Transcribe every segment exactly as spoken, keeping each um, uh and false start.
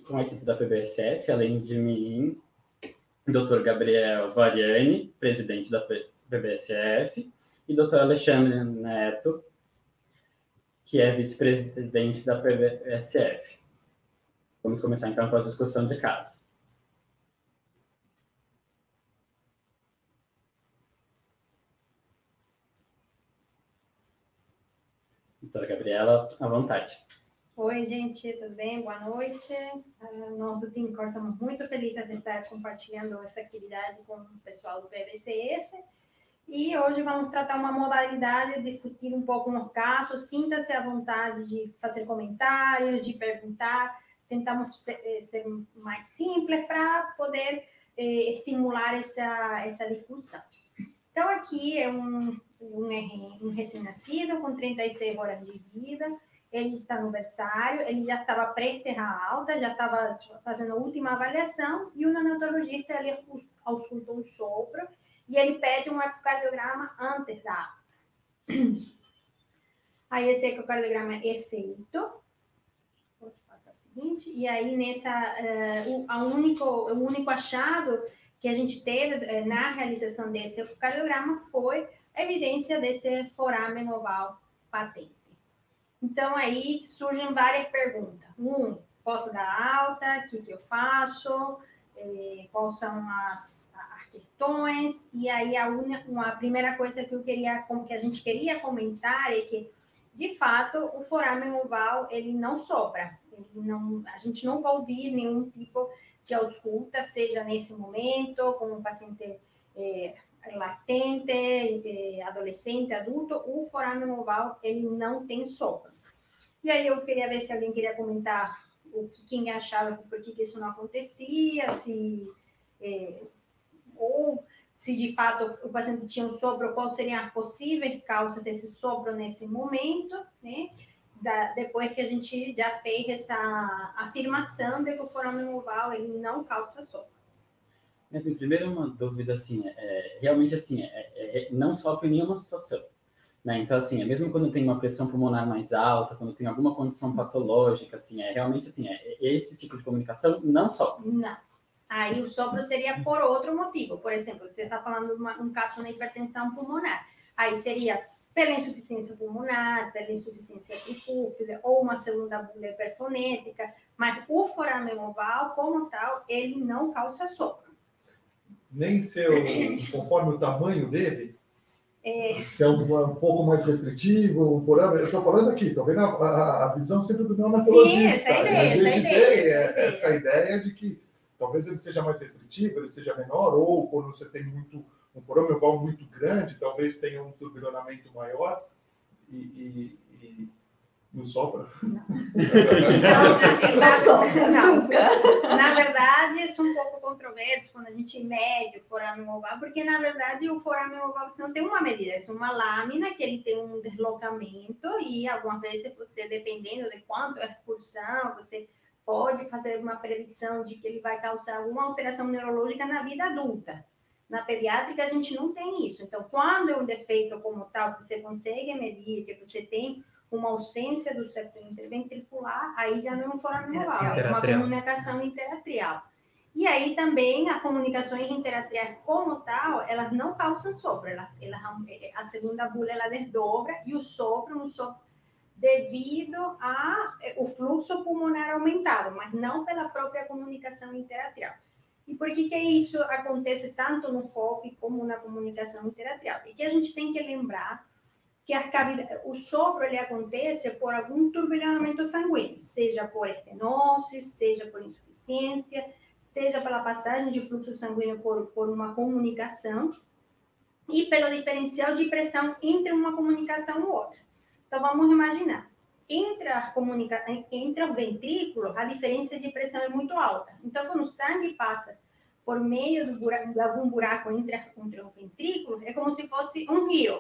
com a equipe da P B S F, além de mim, doutor Gabriel Variani, presidente da P B S F, e doutor Alexandre Neto, que é vice-presidente da P B S F. Vamos começar, então, com a discussão de caso. Doutora Gabriela, à vontade. Oi, gente, tudo bem? Boa noite. Uh, nós do Team Core estamos muito felizes de estar compartilhando essa atividade com o pessoal do P B C F. E hoje vamos tratar uma modalidade, discutir um pouco nos casos. Sinta-se à vontade de fazer comentários, de perguntar. Tentamos ser, ser mais simples para poder eh, estimular essa, essa discussão. Então, aqui é um, um, um recém-nascido com trinta e seis horas de vida. Ele está no berçário, ele já estava prestes à alta, já estava fazendo a última avaliação, e o neonatologista ele auscultou o sopro, e ele pede um ecocardiograma antes da alta. Aí esse ecocardiograma é feito. E aí, nessa, uh, o, a único, o único achado que a gente teve uh, na realização desse ecocardiograma foi a evidência desse foramen oval patente. Então, aí surgem várias perguntas. Um, posso dar alta? O que, que eu faço? Eh, quais são as, as questões? E aí, a, una, uma, a primeira coisa que, eu queria, que a gente queria comentar é que, de fato, o foramen oval, ele não sopra. Ele não, a gente não vai ouvir nenhum tipo de ausculta, seja nesse momento, com um paciente eh, latente, eh, adolescente, adulto, o foramen oval, ele não tem sopro. E aí eu queria ver se alguém queria comentar o que quem achava, por que isso não acontecia, se eh, ou se de fato o paciente tinha um sopro, quais seriam as possíveis causas desse sopro nesse momento, né? Da, depois que a gente já fez essa afirmação de que o foramen oval ele não causa sopro. É, primeiro, uma dúvida, assim, é, realmente, assim, é, é, não sopra em nenhuma situação, né? Então, assim, é, mesmo quando tem uma pressão pulmonar mais alta, quando tem alguma condição patológica, assim, é realmente, assim, é, esse tipo de comunicação não sopra. Não. Aí o sopro seria por outro motivo. Por exemplo, você está falando de uma, um caso de hipertensão pulmonar. Aí seria pela insuficiência pulmonar, pela insuficiência epicúfida, ou uma segunda bula hiperfonética, mas o foramen oval, como tal, ele não causa sopro. Nem se o, conforme o tamanho dele, é... se é um, um pouco mais restritivo, um foramen, eu estou falando aqui, estou vendo a, a, a visão sempre do neonatologista. Sim, essa ideia, a gente essa tem ideia, essa, essa ideia de que talvez ele seja mais restritivo, ele seja menor, ou quando você tem muito um foramen oval muito grande, talvez tenha um turbulionamento maior e, e, e não sopra. Não, não, assim, não sopra, nunca. Na verdade, isso é um pouco controverso quando a gente mede o foramen oval, porque, na verdade, o foramen oval você não tem uma medida, é uma lâmina que ele tem um deslocamento e, algumas vezes, você, dependendo de quanto é a expulsão, você pode fazer uma predição de que ele vai causar alguma alteração neurológica na vida adulta. Na pediátrica, a gente não tem isso. Então, quando é um defeito como tal, que você consegue medir, que você tem uma ausência do septo interventricular, aí já não é um foramen oval, é uma comunicação interatrial. E aí também as comunicações interatriais como tal, elas não causam sopro, elas, elas, a segunda bula ela desdobra e o sopro, um sopro devido ao fluxo pulmonar aumentado, mas não pela própria comunicação interatrial. E por que que isso acontece tanto no F O P como na comunicação interatrial? E que a gente tem que lembrar que a cavidade, o sopro ele acontece por algum turbulhamento sanguíneo, seja por estenose, seja por insuficiência, seja pela passagem de fluxo sanguíneo por, por uma comunicação e pelo diferencial de pressão entre uma comunicação e outra. Então, vamos imaginar, entre, a comunica... entre os ventrículos, a diferença de pressão é muito alta. Então, quando o sangue passa por meio do buraco, de algum buraco entre, entre os ventrículos, é como se fosse um rio.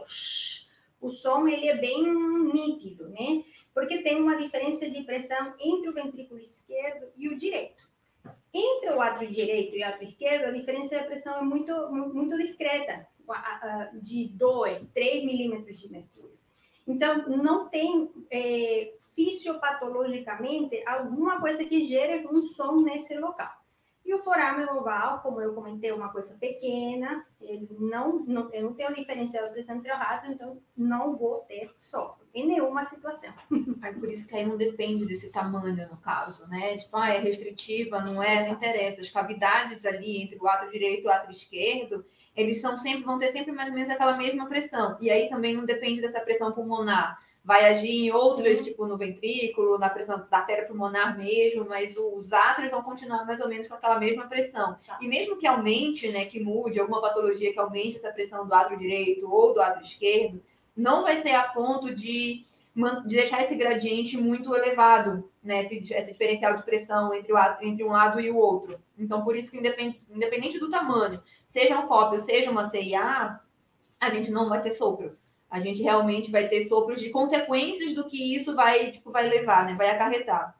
O som ele é bem nítido, né? Porque tem uma diferença de pressão entre o ventrículo esquerdo e o direito. Entre o átrio direito e o átrio esquerdo, a diferença de pressão é muito, muito discreta, de dois, três milímetros de mercúrio. Então, não tem é, fisiopatologicamente alguma coisa que gere um som nesse local. E o forame oval, como eu comentei, é uma coisa pequena, ele não, não, eu não tenho diferencial de pressão intra-rádio, então não vou ter sopro em nenhuma situação. É por isso que aí não depende desse tamanho, no caso, né? Tipo, ah, é restritiva, não é, não interessa. As cavidades ali entre o átrio direito e o átrio esquerdo, eles são sempre, vão ter sempre mais ou menos aquela mesma pressão. E aí também não depende dessa pressão pulmonar. Vai agir em outras, Sim. tipo no ventrículo, na pressão da artéria pulmonar mesmo, mas os átrios vão continuar mais ou menos com aquela mesma pressão. E mesmo que aumente, né, que mude, alguma patologia que aumente essa pressão do átrio direito ou do átrio esquerdo, não vai ser a ponto de, de deixar esse gradiente muito elevado, né, esse, esse diferencial de pressão entre, o, entre um lado e o outro. Então, por isso que independente, independente do tamanho, seja um F O P, seja uma C I A, a gente não vai ter sopro. A gente realmente vai ter sopros de consequências do que isso vai, tipo, vai levar, né? Vai acarretar.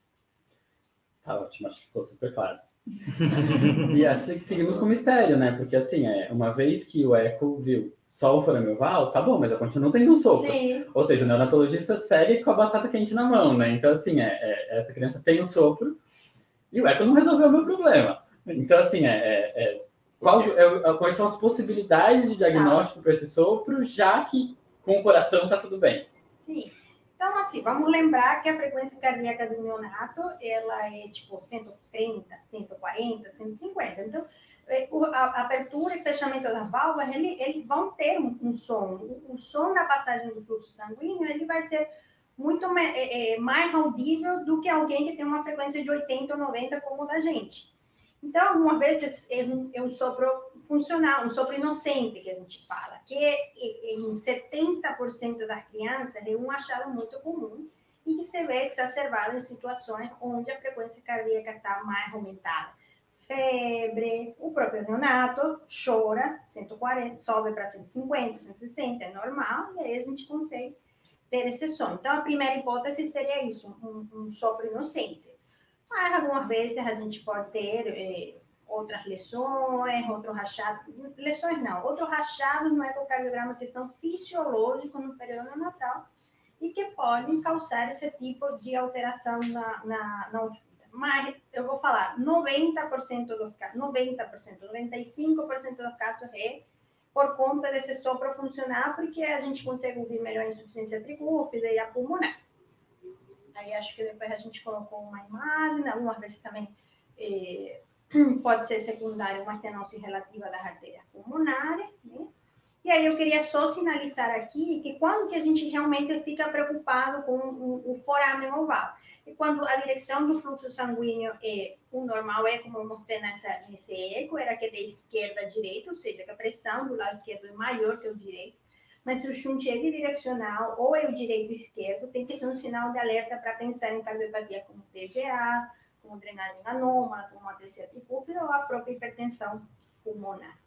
Tá ótimo, acho que ficou super claro. E assim seguimos com o mistério, né? Porque assim, é, uma vez que o eco viu só o forame oval, tá bom, mas eu continuo tendo um sopro. Sim. Ou seja, o neonatologista segue com a batata quente na mão, né? Então, assim, é, é, essa criança tem um sopro e o eco não resolveu o meu problema. Então, assim, é... é, é Qual, é, quais são as possibilidades de diagnóstico ah. para esse sopro, já que com o coração está tudo bem? Sim. Então, assim, vamos lembrar que a frequência cardíaca do neonato, ela é tipo cento e trinta, cento e quarenta, cento e cinquenta. Então, a abertura e fechamento das válvulas, eles ele vão ter um, um som. O, o som da passagem do fluxo sanguíneo, ele vai ser muito é, mais audível do que alguém que tem uma frequência de oitenta ou noventa como o da gente. Então, algumas vezes é um, é um sopro funcional, um sopro inocente, que a gente fala, que em setenta por cento das crianças é um achado muito comum e que se vê exacerbado em situações onde a frequência cardíaca está mais aumentada. Febre, o próprio neonato chora, cento e quarenta, sobe para cento e cinquenta, cento e sessenta, é normal, e aí a gente consegue ter esse som. Então, a primeira hipótese seria isso, um, um sopro inocente. Mas, algumas vezes, a gente pode ter eh, outras lesões, outros rachados, lesões não, outros rachados no ecocardiograma que são fisiológicos no período neonatal e que podem causar esse tipo de alteração na, na, na ausculta. Mas, eu vou falar, noventa por cento dos casos, noventa por cento, noventa e cinco por cento dos casos é por conta desse sopro funcional, porque a gente consegue ouvir melhor a insuficiência tricúpide e a pulmonar. Aí acho que depois a gente colocou uma imagem, algumas vezes também eh, pode ser secundário uma estenose relativa das artérias pulmonares, né? E aí eu queria só sinalizar aqui que quando que a gente realmente fica preocupado com o, o forame oval, e quando a direção do fluxo sanguíneo é o normal, é como eu mostrei nessa, nesse eco, era que é de esquerda a direita, ou seja, que a pressão do lado esquerdo é maior que o direito. Mas se o shunt é bidirecional ou é o direito e esquerdo, tem que ser um sinal de alerta para pensar em cardiopatia como T G A, como drenagem anômala, como atresia tricúpide ou a própria hipertensão pulmonar.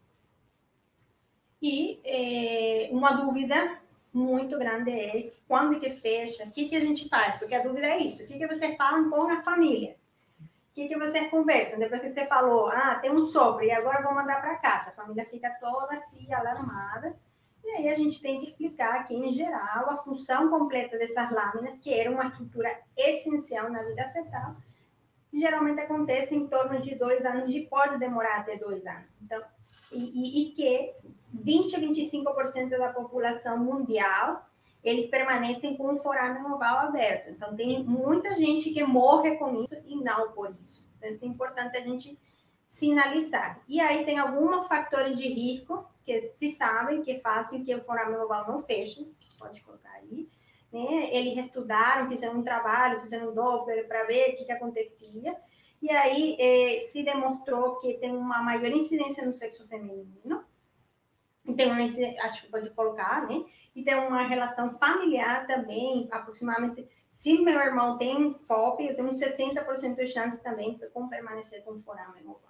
E é, uma dúvida muito grande é quando que fecha, o que, que a gente faz? Porque a dúvida é isso, o que, que vocês falam com a família? O que, que vocês conversam? Depois que você falou, ah, tem um sopro e agora vou mandar para casa. A família fica toda assim, alarmada. E aí a gente tem que explicar que, em geral, a função completa dessas lâminas, que era uma estrutura essencial na vida fetal, geralmente acontece em torno de dois anos e pode demorar até dois anos. Então, e, e, e que vinte a vinte e cinco por cento da população mundial, eles permanecem com o forame oval aberto. Então, tem muita gente que morre com isso e não por isso. Então, isso é importante a gente sinalizar. E aí tem alguns fatores de risco que se sabem que fazem que o forame oval não feche, pode colocar aí, né? Eles estudaram, fizeram um trabalho, fizeram um Doppler para ver o que, que acontecia, e aí eh, se demonstrou que tem uma maior incidência no sexo feminino, e tem uma, acho que pode colocar, né? E tem uma relação familiar também, aproximadamente, se meu irmão tem F O P, eu tenho sessenta por cento de chance também de permanecer com forame oval.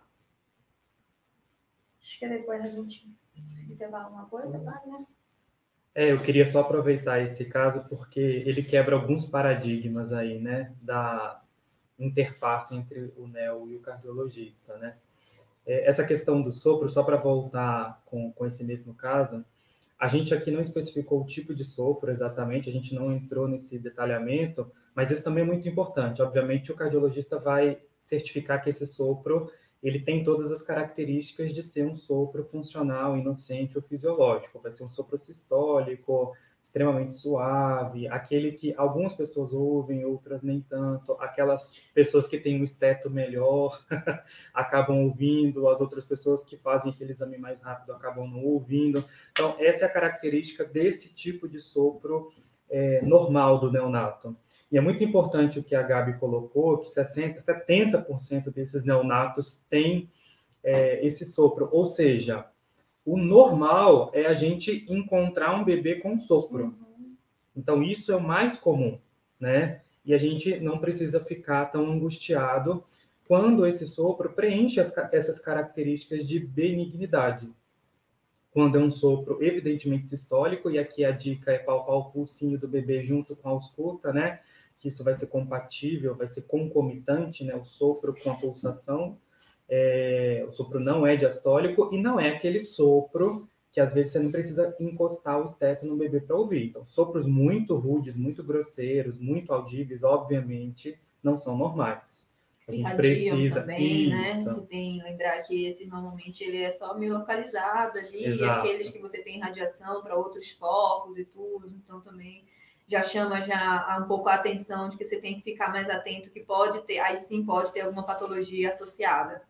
Acho que depois a gente, se quiser falar alguma coisa, vai, né? É, eu queria só aproveitar esse caso porque ele quebra alguns paradigmas aí, né, da interface entre o neo e o cardiologista, né? É, essa questão do sopro, só para voltar com, com esse mesmo caso, a gente aqui não especificou o tipo de sopro exatamente, a gente não entrou nesse detalhamento, Mas isso também é muito importante. Obviamente, o cardiologista vai certificar que esse sopro ele tem todas as características de ser um sopro funcional, inocente ou fisiológico. Vai ser um sopro sistólico, extremamente suave, aquele que algumas pessoas ouvem, outras nem tanto, aquelas pessoas que têm um esteto melhor acabam ouvindo, as outras pessoas que fazem aquele exame mais rápido acabam não ouvindo. Então, essa é a característica desse tipo de sopro é, normal do neonato. E é muito importante o que a Gabi colocou, que sessenta, setenta por cento desses neonatos têm é, esse sopro. Ou seja, o normal é a gente encontrar um bebê com sopro. Uhum. Então, isso é o mais comum, né? E a gente não precisa ficar tão angustiado quando esse sopro preenche as, essas características de benignidade. Quando é um sopro evidentemente sistólico, e aqui a dica é palpar o pulsinho do bebê junto com a ausculta, né? Que isso vai ser compatível, vai ser concomitante, né? O sopro com a pulsação. É, o sopro não é diastólico e não é aquele sopro que às vezes você não precisa encostar o esteto no bebê para ouvir. Então, sopros muito rudes, muito grosseiros, muito audíveis, obviamente, não são normais. A gente precisa também, isso. Né? Tem lembrar que esse normalmente ele é só meio localizado ali, exato. E aqueles que você tem radiação para outros focos e tudo, então também já chama já um pouco a atenção de que você tem que ficar mais atento, que pode ter, aí sim pode ter alguma patologia associada.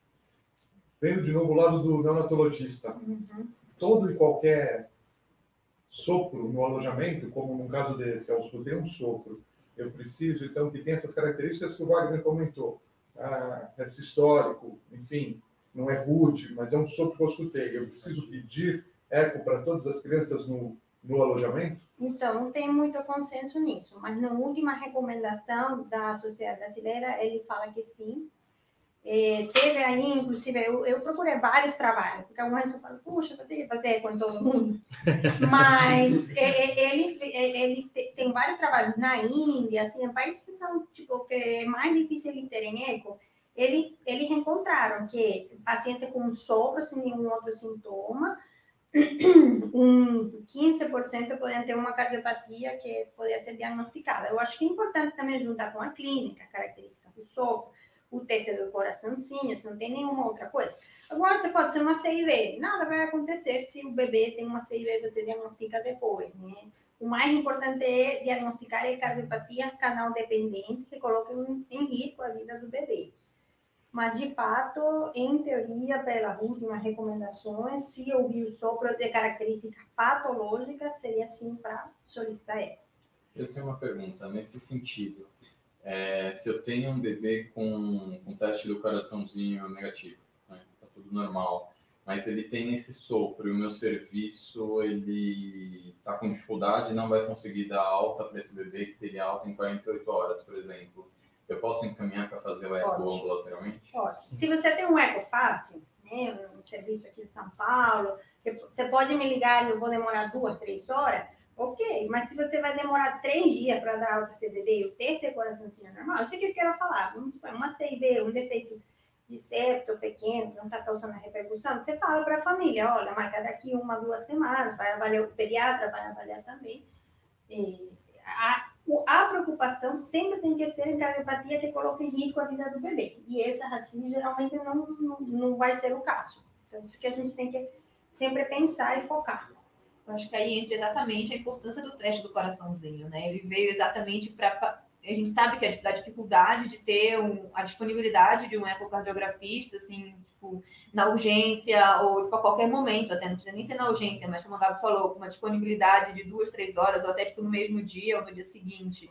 Vendo de novo o lado do neonatologista, uhum. Todo e qualquer sopro no alojamento, como no caso desse, eu escutei um sopro, eu preciso, então, que tenha essas características que o Wagner comentou. Ah, é sistólico, enfim, não é rude, mas é um sopro que eu escutei. Eu preciso pedir eco para todas as crianças no, no alojamento? Então, não tem muito consenso nisso, mas na última recomendação da Sociedade Brasileira, ele fala que sim. É, teve aí, inclusive, eu, eu procurei vários trabalhos, porque algumas pessoas falam, puxa, eu tenho que fazer com todo mundo. Mas é, ele, ele tem vários trabalhos na Índia, assim, em países que são, tipo, que é mais difícil de terem eco. Ele, eles encontraram que paciente com sopro, sem nenhum outro sintoma, um quinze por cento podem ter uma cardiopatia que poderia ser diagnosticada. Eu acho que é importante também juntar com a clínica, a característica do sopro, o teste do coraçãozinho, se não tem nenhuma outra coisa. Agora, você pode ser uma C I V. Nada vai acontecer se o bebê tem uma C I V, você diagnostica depois, né? O mais importante é diagnosticar a cardiopatia canal dependente, que coloque em risco a vida do bebê. Mas, de fato, em teoria, pelas últimas recomendações, se ouvir o sopro de características patológicas, seria sim para solicitar eco. Eu tenho uma pergunta nesse sentido. É, se eu tenho um bebê com, com teste do coraçãozinho negativo, né? Tá tudo normal, mas ele tem esse sopro e o meu serviço ele tá com dificuldade, não vai conseguir dar alta para esse bebê que teria alta em quarenta e oito horas, por exemplo. Eu posso encaminhar para fazer o eco ambulatorialmente? Pode. Se você tem um eco fácil, né, um serviço aqui de São Paulo, você pode me ligar, eu vou demorar duas, três horas, ok, mas se você vai demorar três dias para dar alta C B B e o teste de coraçãozinho normal, isso que eu quero falar, vamos supor, uma C I B, um defeito de septo pequeno, que não está causando a repercussão, você fala para a família, olha, marca daqui uma, duas semanas, vai avaliar o pediatra, vai avaliar também. E a, a preocupação sempre tem que ser em cardiopatia que coloque em risco a vida do bebê, e essa, assim, geralmente não, não, não vai ser o caso. Então, isso que a gente tem que sempre pensar e focar. Eu acho que aí entra exatamente a importância do teste do coraçãozinho, né? Ele veio exatamente para... A gente sabe que a dificuldade de ter um, a disponibilidade de um ecocardiografista, assim, tipo, na urgência ou tipo, a qualquer momento, até não precisa nem ser na urgência, mas como a Gabi falou, com uma disponibilidade de duas, três horas, ou até tipo, no mesmo dia ou no dia seguinte.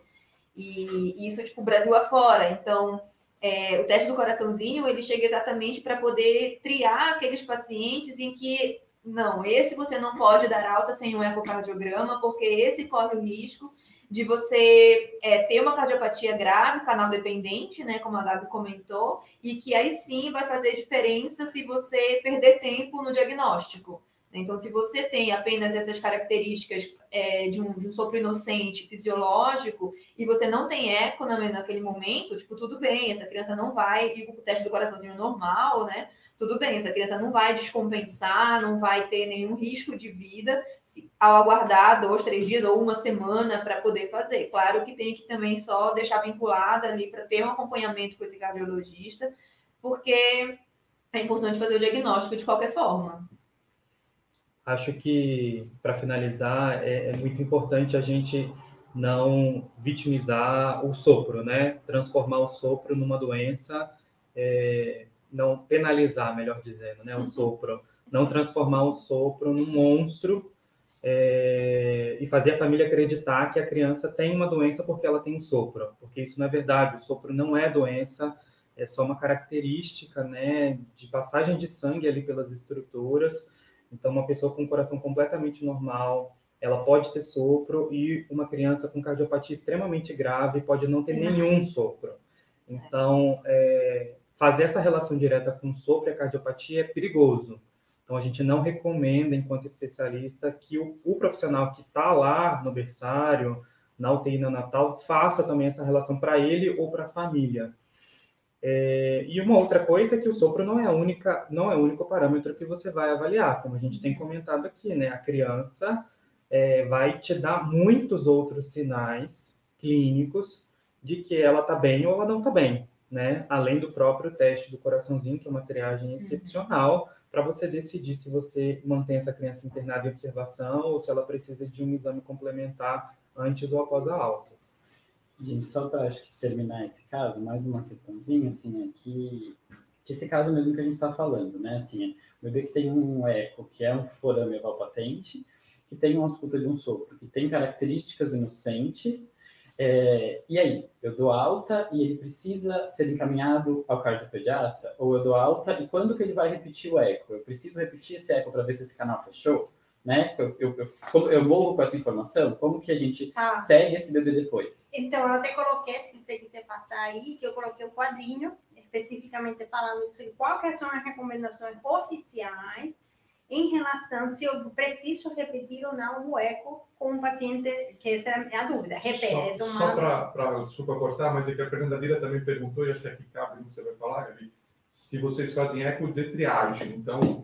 E, e isso, tipo, Brasil afora. Então, é, o teste do coraçãozinho, ele chega exatamente para poder triar aqueles pacientes em que não, esse você não pode dar alta sem um ecocardiograma, porque esse corre o risco de você é, ter uma cardiopatia grave, canal dependente, né, como a Gabi comentou, e que aí sim vai fazer diferença se você perder tempo no diagnóstico. Então, se você tem apenas essas características é, de, um, de um sopro inocente fisiológico e você não tem eco na, naquele momento, tipo, tudo bem, essa criança não vai ir com o teste do coraçãozinho normal, né? tudo bem, essa criança não vai descompensar, não vai ter nenhum risco de vida se, ao aguardar dois, três dias ou uma semana para poder fazer. Claro que tem que também só deixar vinculada ali para ter um acompanhamento com esse cardiologista, porque é importante fazer o diagnóstico de qualquer forma. Acho que, para finalizar, é, é muito importante a gente não vitimizar o sopro, né? Transformar o sopro numa doença, é, não penalizar, melhor dizendo, né? O uhum. sopro. Não transformar o sopro num monstro é, e fazer a família acreditar que a criança tem uma doença porque ela tem um sopro. Porque isso não é verdade. O sopro não é doença, é só uma característica, né, de passagem de sangue ali pelas estruturas. Então, uma pessoa com um coração completamente normal, ela pode ter sopro, e uma criança com cardiopatia extremamente grave pode não ter nenhum sopro. Então, é, fazer essa relação direta com sopro e a cardiopatia é perigoso. Então, a gente não recomenda, enquanto especialista, que o, o profissional que está lá no berçário, na U T I neonatal, faça também essa relação para ele ou para a família. É, e uma outra coisa é que o sopro não é, a única, não é o único parâmetro que você vai avaliar, como a gente tem comentado aqui, né? A criança é, vai te dar muitos outros sinais clínicos de que ela está bem ou ela não está bem, né? Além do próprio teste do coraçãozinho, que é uma triagem excepcional, para você decidir se você mantém essa criança internada em observação ou se ela precisa de um exame complementar antes ou após a alta. Gente, só para acho que terminar esse caso, mais uma questãozinha, assim, é que, que esse caso mesmo que a gente está falando, né, assim, o bebê que tem um eco, que é um forame oval patente, que tem uma ausculta de um sopro, que tem características inocentes, é, e aí, eu dou alta e ele precisa ser encaminhado ao cardiopediatra, ou eu dou alta e quando que ele vai repetir o eco? Eu preciso repetir esse eco para ver se esse canal fechou? Né? Eu, eu, eu, eu morro com essa informação, como que a gente ah. segue esse bebê depois? Então, eu até coloquei, se você quiser passar aí, que eu coloquei o quadrinho, especificamente falando sobre quais são as recomendações oficiais em relação se eu preciso repetir ou não o eco com um paciente, que essa é a dúvida. Repete. Só, só para, desculpa cortar, mas é que a Fernanda Vira também perguntou, e acho que aqui cabe o que você vai falar, Gabi, se vocês fazem eco de triagem. Então,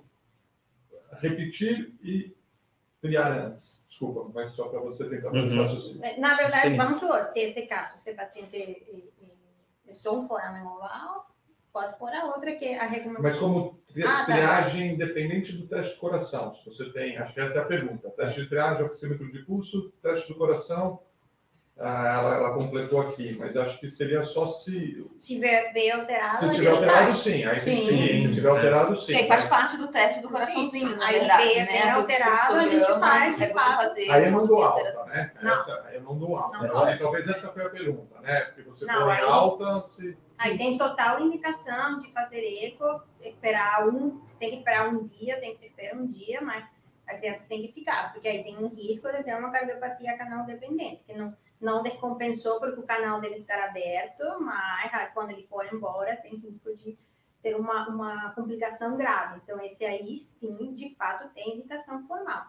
repetir e triar antes. Desculpa, mas só para você tentar fazer uhum. raciocínio. Na verdade, vamos supor, se esse caso, se o paciente é, é só um forame oval, pode pôr a outra, que é a recomendação. Mas como tri ah, tá. triagem independente do teste de coração, se você tem, acho que essa é a pergunta. Teste de triagem, oxímetro de pulso, teste do coração, ah, ela, ela completou aqui, mas acho que seria só se... Se veio alterado... Se tiver alterado, sim. Aí tem que seguir. Se tiver alterado, sim. Aí faz parte do teste do coraçãozinho, sim. na aí verdade, veio, né? alterado, a gente faz de fazer. Aí eu não dou alta, né? Não. Essa, eu não dou alta. Não. Aí, talvez essa foi a pergunta, né? Porque você não, põe aí, alta, se... Aí tem total indicação de fazer eco, esperar um... Você tem que esperar um dia, tem que esperar um dia, mas a criança tem que ficar, porque aí tem um risco de ter uma cardiopatia canal dependente, que não... não descompensou porque o canal deve estar aberto, mas quando ele for embora tem risco de ter uma, uma complicação grave. Então, esse aí, sim, de fato, tem indicação formal.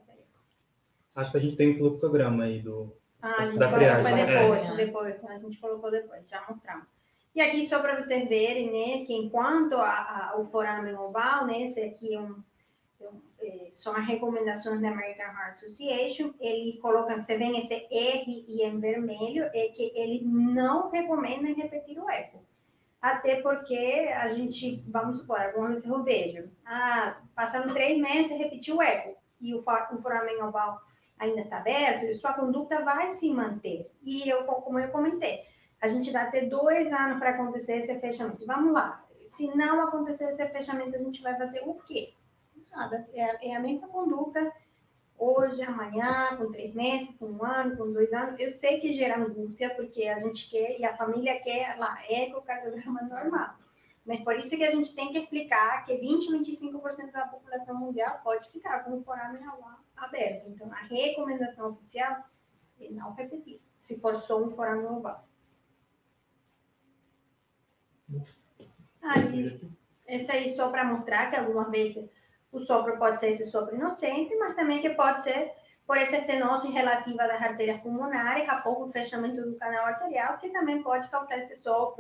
Acho que a gente tem um fluxograma aí do ah, a gente da colocou triagem. depois, é. depois, a gente colocou depois, já mostramos. E aqui, só para vocês verem, né, que enquanto a, a, o forame oval, né, esse aqui é um são as recomendações da American Heart Association, eles colocam, você vê esse R e em vermelho, é que eles não recomendam repetir o eco. Até porque a gente, vamos supor, algumas vezes eu vejo, ah, passaram três meses, repetiu o eco, e o, o foramen oval ainda está aberto, e sua conduta vai se manter. E eu, como eu comentei, a gente dá até dois anos para acontecer esse fechamento. Vamos lá, se não acontecer esse fechamento, a gente vai fazer o quê? Nada, é, é a mesma conduta hoje, amanhã, com três meses, com um ano, com dois anos. Eu sei que gera angústia, porque a gente quer, e a família quer lá, ecocardiograma normal. Mas por isso que a gente tem que explicar que vinte, vinte e cinco por cento da população mundial pode ficar com o foramen oval aberto. Então, a recomendação oficial é não repetir, se for só um foramen oval. Aí, esse aí só para mostrar que algumas vezes o sopro pode ser esse sopro inocente, mas também que pode ser por essa estenose relativa das artérias pulmonares, a pouco fechamento do canal arterial, que também pode causar esse sopro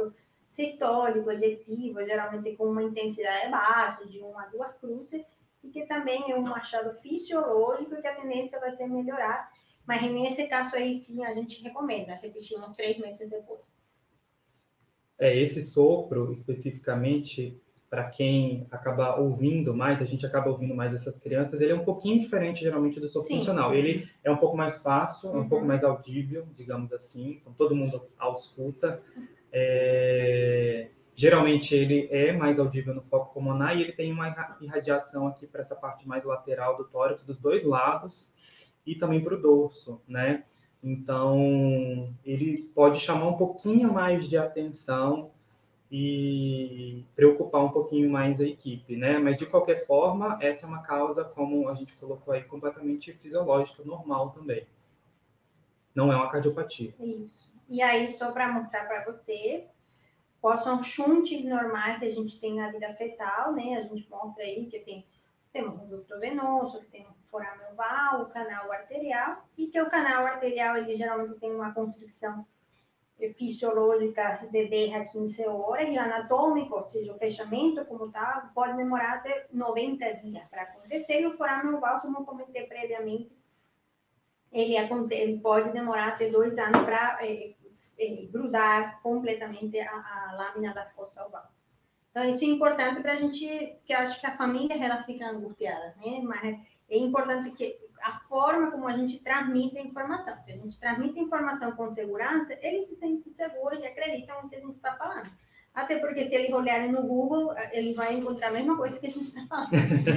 sistólico, ejetivo, geralmente com uma intensidade baixa, de uma a duas cruzes, e que também é um achado fisiológico que a tendência vai ser melhorar. Mas nesse caso aí, sim, a gente recomenda repetir uns três meses depois. É, esse sopro, especificamente, para quem acaba ouvindo mais, a gente acaba ouvindo mais essas crianças, ele é um pouquinho diferente, geralmente, do sopro Sim. funcional. Ele é um pouco mais fácil, é um Uhum. pouco mais audível, digamos assim, então todo mundo ausculta. É... Geralmente, ele é mais audível no foco pulmonar e ele tem uma irradiação aqui para essa parte mais lateral do tórax, dos dois lados, e também para o dorso, né? Então, ele pode chamar um pouquinho mais de atenção e preocupar um pouquinho mais a equipe, né? Mas, de qualquer forma, essa é uma causa, como a gente colocou aí, completamente fisiológica, normal também. Não é uma cardiopatia. Isso. E aí, só para mostrar para vocês, quais são os shunts normais que a gente tem na vida fetal, né? A gente mostra aí que tem, tem um conduto venoso, que tem um forame oval, o canal arterial, e que o canal arterial, ele geralmente tem uma constricção fisiológica de dez a quinze horas, e anatômico, ou seja, o fechamento como tal, pode demorar até noventa dias para acontecer, e o forame oval, como eu comentei previamente, ele, ele pode demorar até dois anos para eh, eh, grudar completamente a, a lâmina da fossa oval. Então, isso é importante para a gente, que eu acho que a família ela fica angustiada, né? Mas é importante que a forma como a gente transmite a informação. Se a gente transmite a informação com segurança, eles se sentem seguros e acreditam no que a gente está falando. Até porque se eles olharem no Google, ele vai encontrar a mesma coisa que a gente está falando.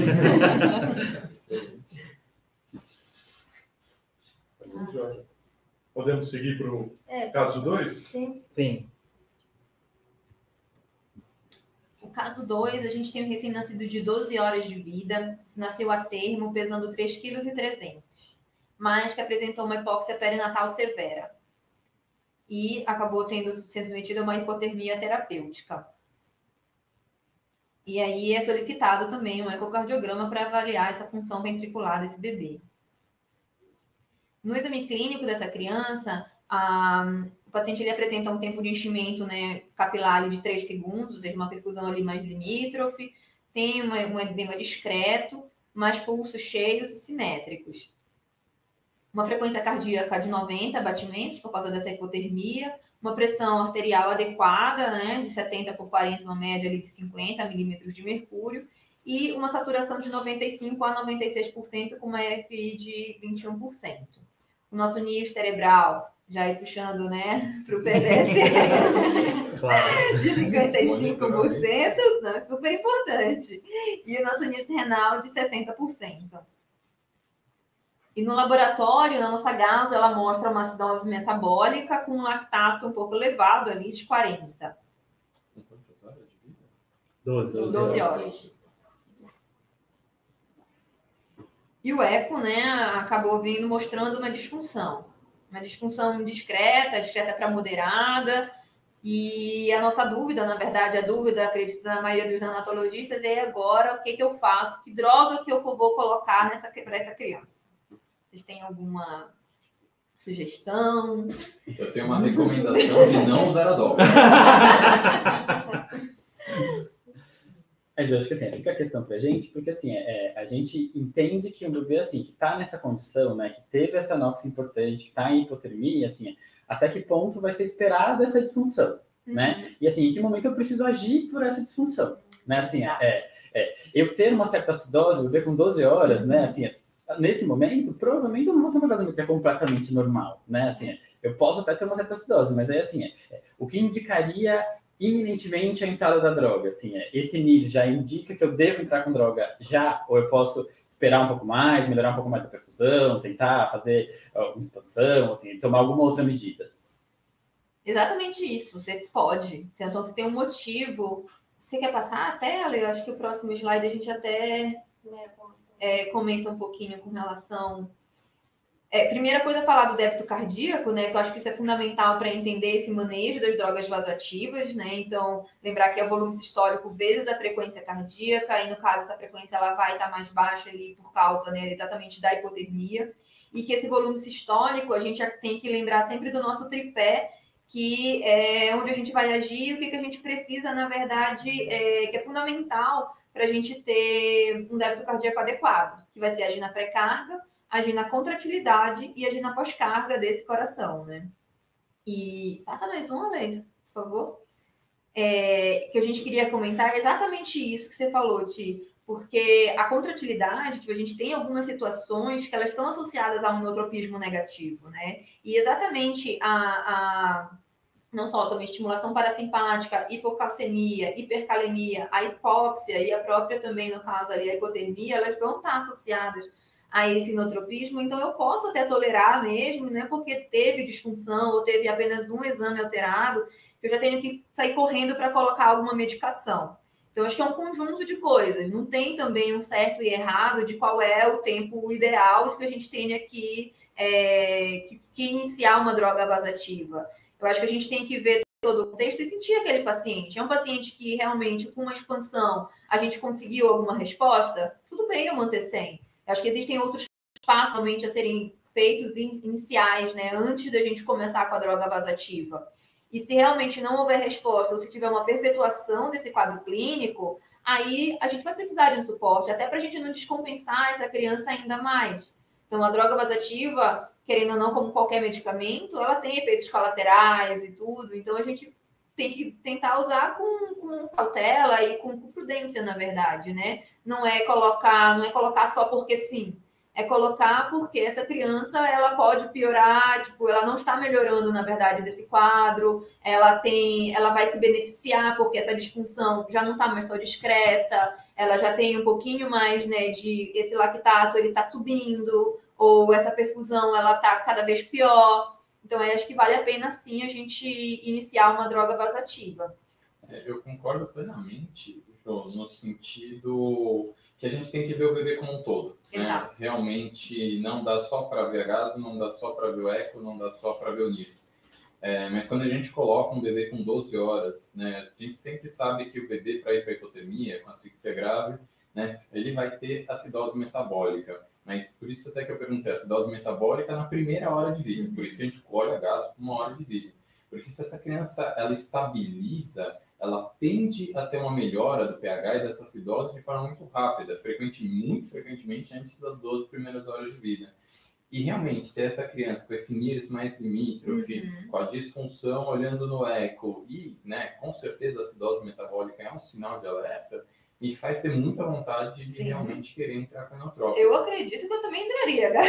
Podemos seguir para o É, caso dois? Sim. Sim. O caso dois, a gente tem um recém-nascido de doze horas de vida, nasceu a termo, pesando três vírgula trezentos quilos, mas que apresentou uma hipóxia perinatal severa e acabou tendo sendo submetido a uma hipotermia terapêutica. E aí é solicitado também um ecocardiograma para avaliar essa função ventricular desse bebê. No exame clínico dessa criança, a, o paciente ele apresenta um tempo de enchimento, né, capilar ali de três segundos, ou seja, uma perfusão ali mais limítrofe, tem uma, um edema discreto, mas pulsos cheios e simétricos. Uma frequência cardíaca de noventa batimentos por causa dessa hipotermia, uma pressão arterial adequada, né, de setenta por quarenta, uma média ali de cinquenta milímetros de mercúrio, e uma saturação de noventa e cinco a noventa e seis por cento com uma F I de vinte e um por cento. O nosso N I R cerebral, já ir puxando, né, para o P B S, Claro. de cinquenta e cinco por cento, não, é super importante. E o nosso N I R renal de sessenta por cento. E no laboratório, na nossa gaso, ela mostra uma acidose metabólica com um lactato um pouco elevado ali de quarenta. Com quantas horas de vida? doze. doze horas. E o eco, né, acabou vindo mostrando uma disfunção. Uma disfunção discreta, discreta para moderada. E a nossa dúvida, na verdade, a dúvida, acredito, na maioria dos neonatologistas, é agora o que, que eu faço, que droga que eu vou colocar nessa, para essa criança. Vocês têm alguma sugestão? Eu tenho uma recomendação de não usar a dobra. É, eu acho que assim, fica a questão pra gente, porque assim, é, a gente entende que um bebê assim, que tá nessa condição, né, que teve essa anoxia importante, que tá em hipotermia, assim, até que ponto vai ser esperada essa disfunção, uhum. né? E assim, em que momento eu preciso agir por essa disfunção, né? Assim, é, é, eu ter uma certa acidose, o bebê com doze horas, uhum. né, assim, nesse momento, provavelmente eu não vou ter uma coisa que é completamente normal, né? Assim, eu posso até ter uma certa acidose, mas aí assim, é, o que indicaria iminentemente a entrada da droga, assim, é, esse N I R já indica que eu devo entrar com droga já, ou eu posso esperar um pouco mais, melhorar um pouco mais a perfusão, tentar fazer alguma expansão, assim, tomar alguma outra medida? Exatamente isso, você pode. Então, você tem um motivo. Você quer passar até, Ale? Eu acho que o próximo slide a gente até é, comenta um pouquinho com relação... É, primeira coisa, falar do débito cardíaco, né? Que eu acho que isso é fundamental para entender esse manejo das drogas vasoativas, né? Então, lembrar que é o volume sistólico vezes a frequência cardíaca, e no caso, essa frequência ela vai estar mais baixa ali por causa, né, exatamente da hipotermia, e que esse volume sistólico, a gente tem que lembrar sempre do nosso tripé, que é onde a gente vai agir, o que, que a gente precisa, na verdade, é, que é fundamental para a gente ter um débito cardíaco adequado, que vai ser agir na pré-carga, agir na contratilidade e agir na pós-carga desse coração, né? E passa mais uma, Leite, por favor. É, que a gente queria comentar exatamente isso que você falou, Ti, porque a contratilidade, tipo, a gente tem algumas situações que elas estão associadas a um neutropismo negativo, né? E exatamente a, a não só também estimulação parasimpática, hipocalcemia, hipercalemia, a hipóxia e a própria também, no caso ali, a hipotermia, elas vão estar associadas a esse inotropismo, então eu posso até tolerar mesmo, não é porque teve disfunção ou teve apenas um exame alterado, que eu já tenho que sair correndo para colocar alguma medicação. Então, acho que é um conjunto de coisas. Não tem também um certo e errado de qual é o tempo ideal de que a gente tenha que, é, que, que iniciar uma droga vasoativa. Eu acho que a gente tem que ver todo o contexto e sentir aquele paciente. É um paciente que realmente, com uma expansão, a gente conseguiu alguma resposta? Tudo bem eu manter sem. Eu acho que existem outros passos realmente a serem feitos iniciais, né, antes da gente começar com a droga vasoativa. E se realmente não houver resposta, ou se tiver uma perpetuação desse quadro clínico, aí a gente vai precisar de um suporte, até para a gente não descompensar essa criança ainda mais. Então, a droga vasoativa, querendo ou não, como qualquer medicamento, ela tem efeitos colaterais e tudo. Então, a gente tem que tentar usar com, com cautela e com, com prudência, na verdade, né? Não é colocar, não é colocar só porque sim. É colocar porque essa criança, ela pode piorar, tipo, ela não está melhorando, na verdade, desse quadro, ela tem, ela vai se beneficiar porque essa disfunção já não está mais só discreta, ela já tem um pouquinho mais, né, de esse lactato, ele está subindo, ou essa perfusão, ela está cada vez pior. Então, eu acho que vale a pena, sim, a gente iniciar uma droga vasoativa. É, eu concordo plenamente, Jô, no sentido que a gente tem que ver o bebê como um todo. Né? Realmente não dá só para ver a gaso, não dá só para ver o eco, não dá só para ver o NIS. É, mas quando a gente coloca um bebê com doze horas, né, a gente sempre sabe que o bebê para hiperhipotermia, com asfixia grave, né, ele vai ter acidose metabólica. Mas por isso até que eu perguntei, acidose metabólica na primeira hora de vida. Por isso que a gente colhe a gaso com uma hora de vida. Porque se essa criança ela estabiliza, ela tende a ter uma melhora do pH e dessa acidose de forma muito rápida, frequente, muito frequentemente antes das doze primeiras horas de vida. E realmente ter essa criança com esse NIRS mais limítrofe, uhum. com a disfunção olhando no eco e, né, com certeza a acidose metabólica é um sinal de alerta, e faz ter muita vontade de Sim. realmente querer entrar com a inotrópica. Eu acredito que eu também entraria, é,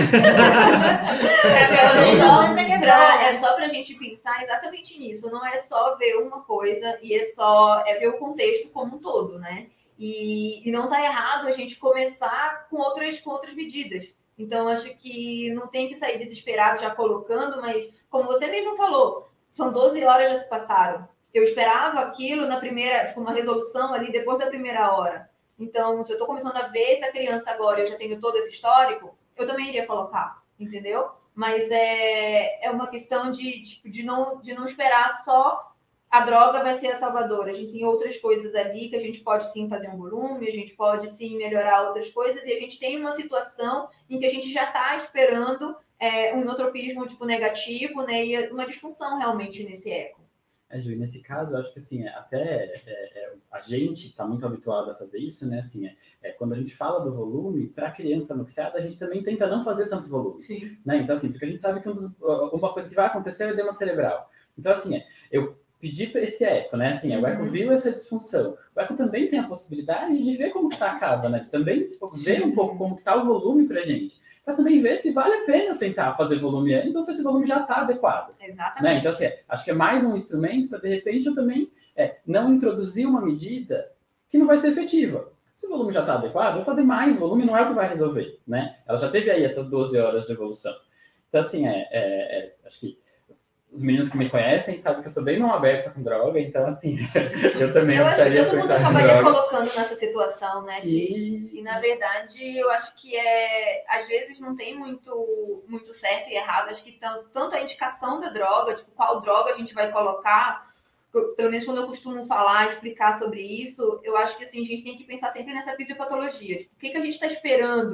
só, é só para a gente pensar exatamente nisso. Não é só ver uma coisa e é só é ver o contexto como um todo, né? E, e não está errado a gente começar com outras, com outras medidas. Então, acho que não tem que sair desesperado já colocando, mas como você mesmo falou, são doze horas já se passaram. Eu esperava aquilo na primeira, tipo, uma resolução ali depois da primeira hora. Então, se eu estou começando a ver essa criança agora, eu já tenho todo esse histórico, eu também iria colocar, entendeu? Mas é, é uma questão de, tipo, de, não, de não esperar só a droga vai ser a salvadora. A gente tem outras coisas ali que a gente pode sim fazer um volume, a gente pode sim melhorar outras coisas, e a gente tem uma situação em que a gente já está esperando é, um inotropismo tipo negativo, né, e uma disfunção realmente nesse eco. É, Ju, nesse caso, eu acho que assim, até é, é, a gente está muito habituado a fazer isso, né? Assim, é, é, quando a gente fala do volume, para a criança anunciada, a gente também tenta não fazer tanto volume. Sim. Né? Então, assim, porque a gente sabe que um dos, uma coisa que vai acontecer é o edema cerebral. Então, assim, é, eu pedi para esse eco, né? Assim, uhum. o eco viu essa disfunção. O eco também tem a possibilidade de ver como que está a cava, né? De também tipo, ver um pouco como está o volume para a gente. Para também ver se vale a pena tentar fazer volume antes ou se esse volume já está adequado. Exatamente. Né? Então, assim, acho que é mais um instrumento para, de repente, eu também é, não introduzir uma medida que não vai ser efetiva. Se o volume já está adequado, eu vou fazer mais volume, não é o que vai resolver. Né? Ela já teve aí essas doze horas de evolução. Então, assim, é, é, é, acho que os meninos que me conhecem sabem que eu sou bem mão aberta com droga, então, assim, eu também eu acho que todo mundo acabaria droga. colocando nessa situação, né, e... e, na verdade, eu acho que é, às vezes não tem muito, muito certo e errado, acho que tanto a indicação da droga, tipo, qual droga a gente vai colocar, pelo menos quando eu costumo falar, explicar sobre isso, eu acho que, assim, a gente tem que pensar sempre nessa fisiopatologia, tipo, o que, que a gente está esperando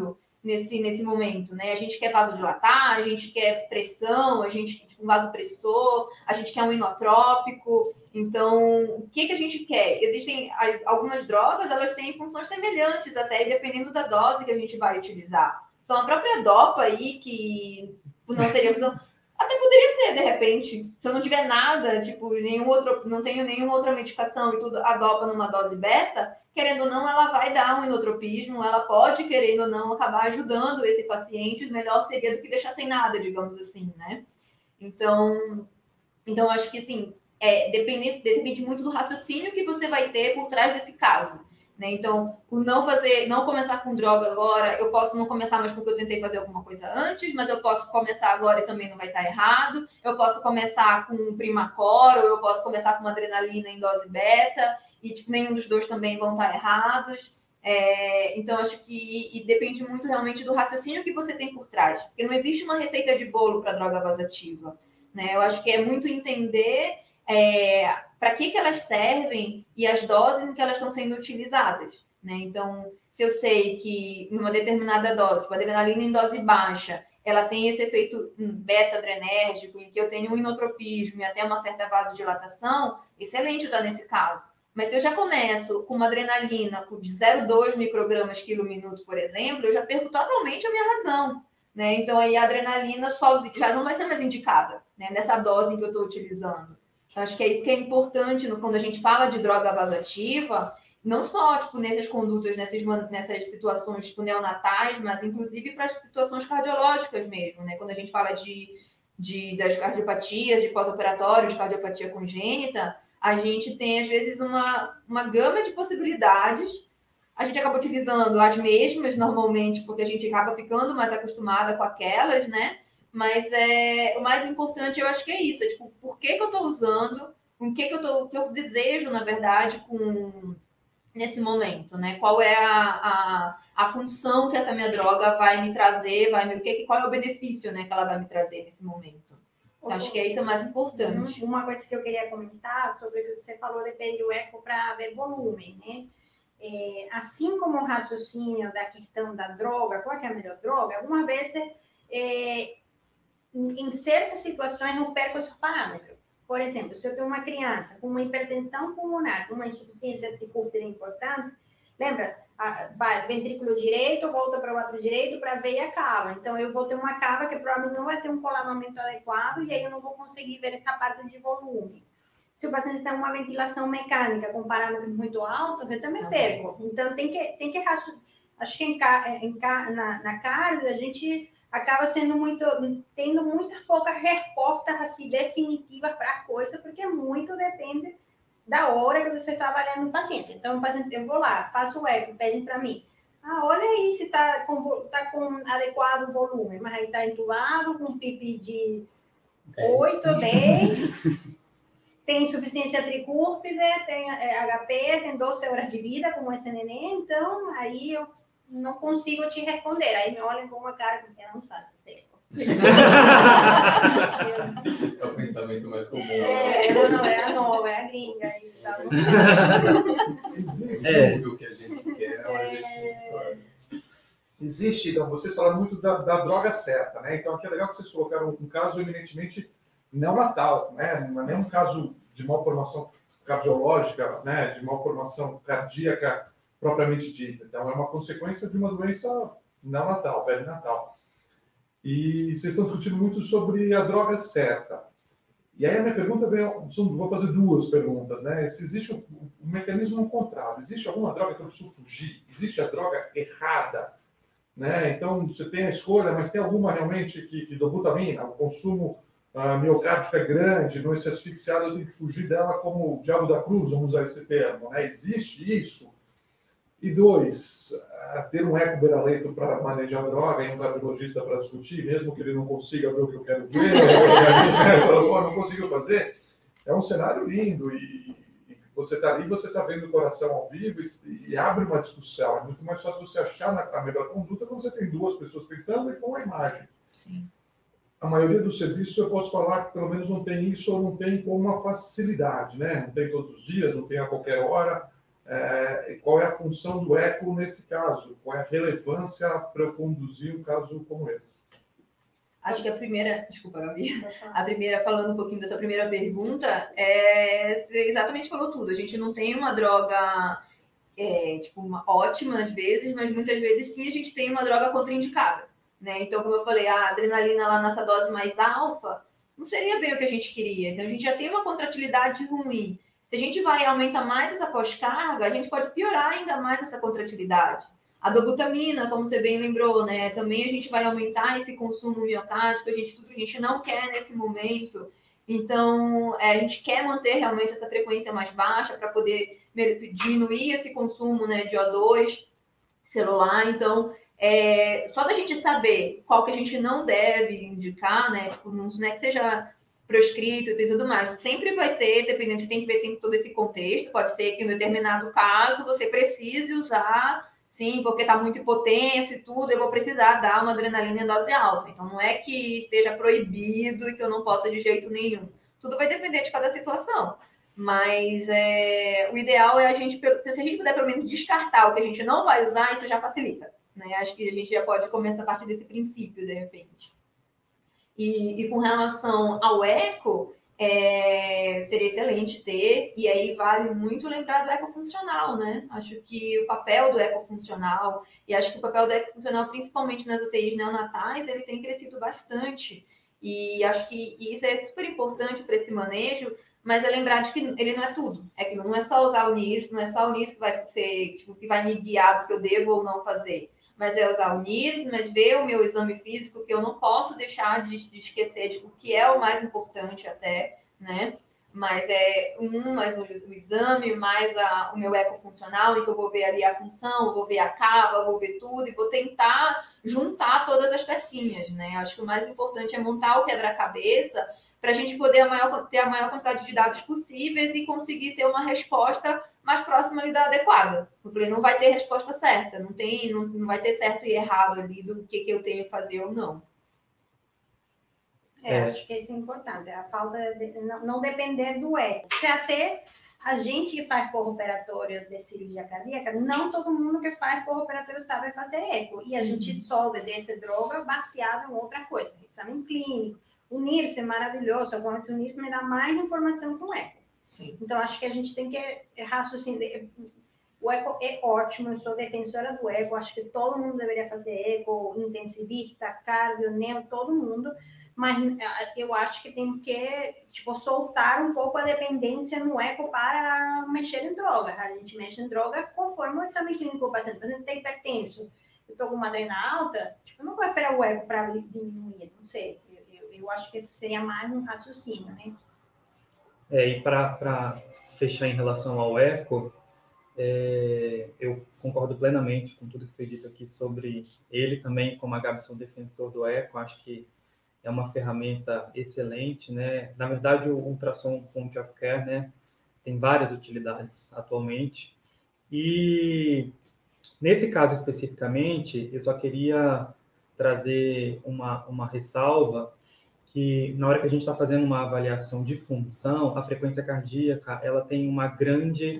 nesse, nesse momento, né? A gente quer vasodilatar, a gente quer pressão, a gente quer um vasopressor, a gente quer um inotrópico. Então, o que, que a gente quer? Existem algumas drogas, elas têm funções semelhantes até, dependendo da dose que a gente vai utilizar. Então, a própria dopa aí, que não seria função, até poderia ser, de repente, se eu não tiver nada, tipo, nenhum outro, não tenho nenhuma outra medicação e tudo, a dopa numa dose beta, querendo ou não, ela vai dar um inotropismo, ela pode, querendo ou não, acabar ajudando esse paciente, melhor seria do que deixar sem nada, digamos assim, né? Então, então acho que, assim, é, depende, depende muito do raciocínio que você vai ter por trás desse caso, né? Então, o não fazer, não começar com droga agora, eu posso não começar mais porque eu tentei fazer alguma coisa antes, mas eu posso começar agora e também não vai estar errado. Eu posso começar com Primacor, ou eu posso começar com uma adrenalina em dose beta, e tipo, nenhum dos dois também vão estar errados. É, então, acho que e depende muito realmente do raciocínio que você tem por trás. Porque não existe uma receita de bolo para droga vasoativa, né? Eu acho que é muito entender é, para que, que elas servem e as doses em que elas estão sendo utilizadas, né? Então, se eu sei que numa determinada dose, tipo, adrenalina em dose baixa, ela tem esse efeito beta-adrenérgico, em que eu tenho um inotropismo e até uma certa vasodilatação, excelente usar nesse caso. Mas se eu já começo com uma adrenalina de zero vírgula dois microgramas quilo minuto, por exemplo, eu já perco totalmente a minha razão, né? Então, aí a adrenalina sozinha já não vai ser mais indicada, né? Nessa dose em que eu estou utilizando. Então, acho que é isso que é importante no, quando a gente fala de droga vasoativa, não só tipo, nessas condutas, nessas, nessas situações tipo, neonatais, mas inclusive para as situações cardiológicas mesmo, né? Quando a gente fala de, de, das cardiopatias, de pós-operatório, de cardiopatia congênita, a gente tem, às vezes, uma, uma gama de possibilidades. A gente acaba utilizando as mesmas, normalmente, porque a gente acaba ficando mais acostumada com aquelas, né? Mas é, o mais importante, eu acho que é isso. É, tipo, por que, que eu estou usando, o que, que, eu tô, que eu desejo, na verdade, com, nesse momento, né? Qual é a, a, a função que essa minha droga vai me trazer, vai me, o que, qual é o benefício, né, que ela vai me trazer nesse momento. Acho que é isso é mais importante. Uma coisa que eu queria comentar sobre o que você falou de pedir o eco para ver volume, né? É, assim como o raciocínio da questão da droga, qual é a melhor droga, algumas vezes, é, em certas situações, não perco esse parâmetro. Por exemplo, se eu tenho uma criança com uma hipertensão pulmonar, com uma insuficiência tricúspide importante, lembra? Vai, ventrículo direito, volta para o outro direito para ver a cava. Então, eu vou ter uma cava que provavelmente não vai ter um colamento adequado e aí eu não vou conseguir ver essa parte de volume. Se o paciente tem uma ventilação mecânica com parâmetros muito altos, eu também perco. Então, tem que, tem que acho que em, em, na, na cardio, a gente acaba sendo muito, tendo muitas poucas respostas assim, definitivas para a coisa, porque muito depende da hora que você está avaliando o paciente. Então, o paciente, eu vou lá, faço o eco, pedem para mim. Ah, olha aí se está com, tá com adequado volume, mas aí está entubado, com pipi de oito, dez, tem insuficiência tricúspide, tem H P, tem doze horas de vida, como esse neném, então aí eu não consigo te responder. Aí me olham com uma cara que não sabe, certo? É o pensamento mais comum. É, não, não, é a nova, é a gringa. Aí, tá bom? Existe, é. O que a gente quer, é. A gente sabe. Existe, então, vocês falaram muito da, da droga certa, né? Então, aqui é legal que vocês colocaram um caso eminentemente neonatal, né? Não é nem um caso de malformação cardiológica, né? De malformação cardíaca propriamente dita. Então, é uma consequência de uma doença neonatal, perinatal. E vocês estão discutindo muito sobre a droga certa. E aí a minha pergunta vem, vou fazer duas perguntas, né? Se existe um, um mecanismo contrário, existe alguma droga que eu preciso fugir? Existe a droga errada? Né? Então, você tem a escolha, mas tem alguma realmente que, que dobutamina, o consumo uh, miocárdico é grande, não se asfixiado, eu tenho que fugir dela como o diabo da cruz, vamos usar esse termo, né? Existe isso? E dois, uh, ter um eco-beira-leito para manejar a droga e um cardiologista para discutir, mesmo que ele não consiga ver o que eu quero ver, eu não consigo fazer, é um cenário lindo e você está ali, você está vendo o coração ao vivo e, e abre uma discussão. É muito mais fácil você achar na, a melhor conduta quando você tem duas pessoas pensando e com a imagem. Sim. A maioria dos serviços eu posso falar que pelo menos não tem isso ou não tem com uma facilidade, né? Não tem todos os dias, não tem a qualquer hora. É, qual é a função do eco nesse caso? Qual é a relevância para eu conduzir um caso como esse? Acho que a primeira, desculpa, Gabi, a primeira, falando um pouquinho dessa primeira pergunta, é, você exatamente falou tudo. A gente não tem uma droga é, tipo, uma, ótima às vezes, mas muitas vezes sim a gente tem uma droga contraindicada, né? Então, como eu falei, a adrenalina lá nessa dose mais alfa não seria bem o que a gente queria. Então, a gente já tem uma contratilidade ruim. Se a gente vai aumentar mais essa pós-carga, a gente pode piorar ainda mais essa contratilidade. A dobutamina, como você bem lembrou, né? Também a gente vai aumentar esse consumo miocárdico, a gente, tudo que a gente não quer nesse momento. Então, é, a gente quer manter realmente essa frequência mais baixa para poder diminuir esse consumo, né, de O dois celular. Então, é, só da gente saber qual que a gente não deve indicar, né? Tipo, não é que seja proscrito e tudo mais. Sempre vai ter, dependendo, você tem que ver sempre todo esse contexto. Pode ser que em um determinado caso você precise usar, sim, porque está muito hipotenso e tudo, eu vou precisar dar uma adrenalina em dose alta. Então, não é que esteja proibido e que eu não possa de jeito nenhum. Tudo vai depender de cada situação. Mas é, o ideal é a gente, se a gente puder pelo menos descartar o que a gente não vai usar, isso já facilita, né? Acho que a gente já pode começar a partir desse princípio, de repente. E, e com relação ao eco, é, seria excelente ter, e aí vale muito lembrar do ecofuncional, né? Acho que o papel do ecofuncional, e acho que o papel do ecofuncional, principalmente nas U T Is neonatais, ele tem crescido bastante. E acho que isso é super importante para esse manejo, mas é lembrar de que ele não é tudo. É que não é só usar o N I R S, não é só o N I R S que vai, ser, tipo, que vai me guiar do que eu devo ou não fazer. Mas é usar o N I R S, mas ver o meu exame físico, que eu não posso deixar de, de esquecer de o que é o mais importante até, né? Mas é um, mais o, o exame, mais a, o meu ecofuncional, em que eu vou ver ali a função, eu vou ver a cava, eu vou ver tudo, e vou tentar juntar todas as pecinhas, né? Acho que o mais importante é montar o quebra-cabeça para a gente poder a maior, ter a maior quantidade de dados possíveis e conseguir ter uma resposta mais próxima ali da adequada. Porque não vai ter resposta certa, não, tem, não, não vai ter certo e errado ali do que, que eu tenho que fazer ou não. É, é. Acho que isso é importante, a falta de não, não depender do eco. Porque até a gente que faz pós-operatório de cirurgia cardíaca, não todo mundo que faz pós-operatório sabe fazer eco. E a gente só obedece droga baseada em outra coisa, exame clínico. O N I R S é maravilhoso, agora o N I R S me dá mais informação que o eco. Sim. Então, acho que a gente tem que raciocinar. O eco é ótimo, eu sou defensora do eco, acho que todo mundo deveria fazer eco, intensivista, cardio, neo, todo mundo, mas eu acho que tem que, tipo, soltar um pouco a dependência no eco para mexer em droga. A gente mexe em droga conforme o exame clínico do paciente. O paciente tem hipertenso, eu estou com uma adrenal alta, tipo, eu não vou esperar o eco para diminuir, não sei. Eu acho que esse seria mais um raciocínio, né? É, e para fechar em relação ao eco, é, eu concordo plenamente com tudo que foi dito aqui sobre ele também, como a Gabi, sou defensor do eco, acho que é uma ferramenta excelente, né? Na verdade, o ultrassom point of care, né, tem várias utilidades atualmente. E nesse caso especificamente, eu só queria trazer uma, uma ressalva que na hora que a gente está fazendo uma avaliação de função, a frequência cardíaca ela tem uma grande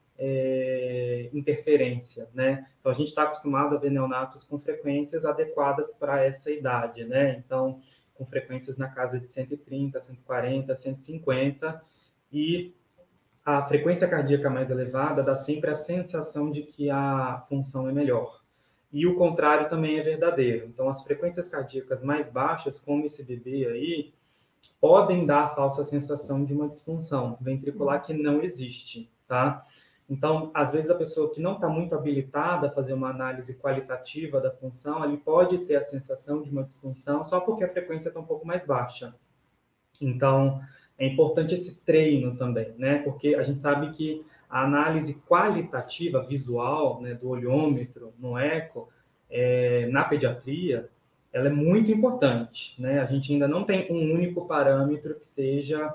é, interferência, né? Então, a gente está acostumado a ver neonatos com frequências adequadas para essa idade, né? Então, com frequências na casa de cento e trinta, cento e quarenta, cento e cinquenta, e a frequência cardíaca mais elevada dá sempre a sensação de que a função é melhor. E o contrário também é verdadeiro. Então, as frequências cardíacas mais baixas, como esse bebê aí, podem dar a falsa sensação de uma disfunção ventricular que não existe, tá? Então, às vezes, a pessoa que não está muito habilitada a fazer uma análise qualitativa da função, ele pode ter a sensação de uma disfunção só porque a frequência está um pouco mais baixa. Então, é importante esse treino também, né? Porque a gente sabe que a análise qualitativa visual, né, do olhômetro no eco, é, na pediatria, ela é muito importante, né? A gente ainda não tem um único parâmetro que seja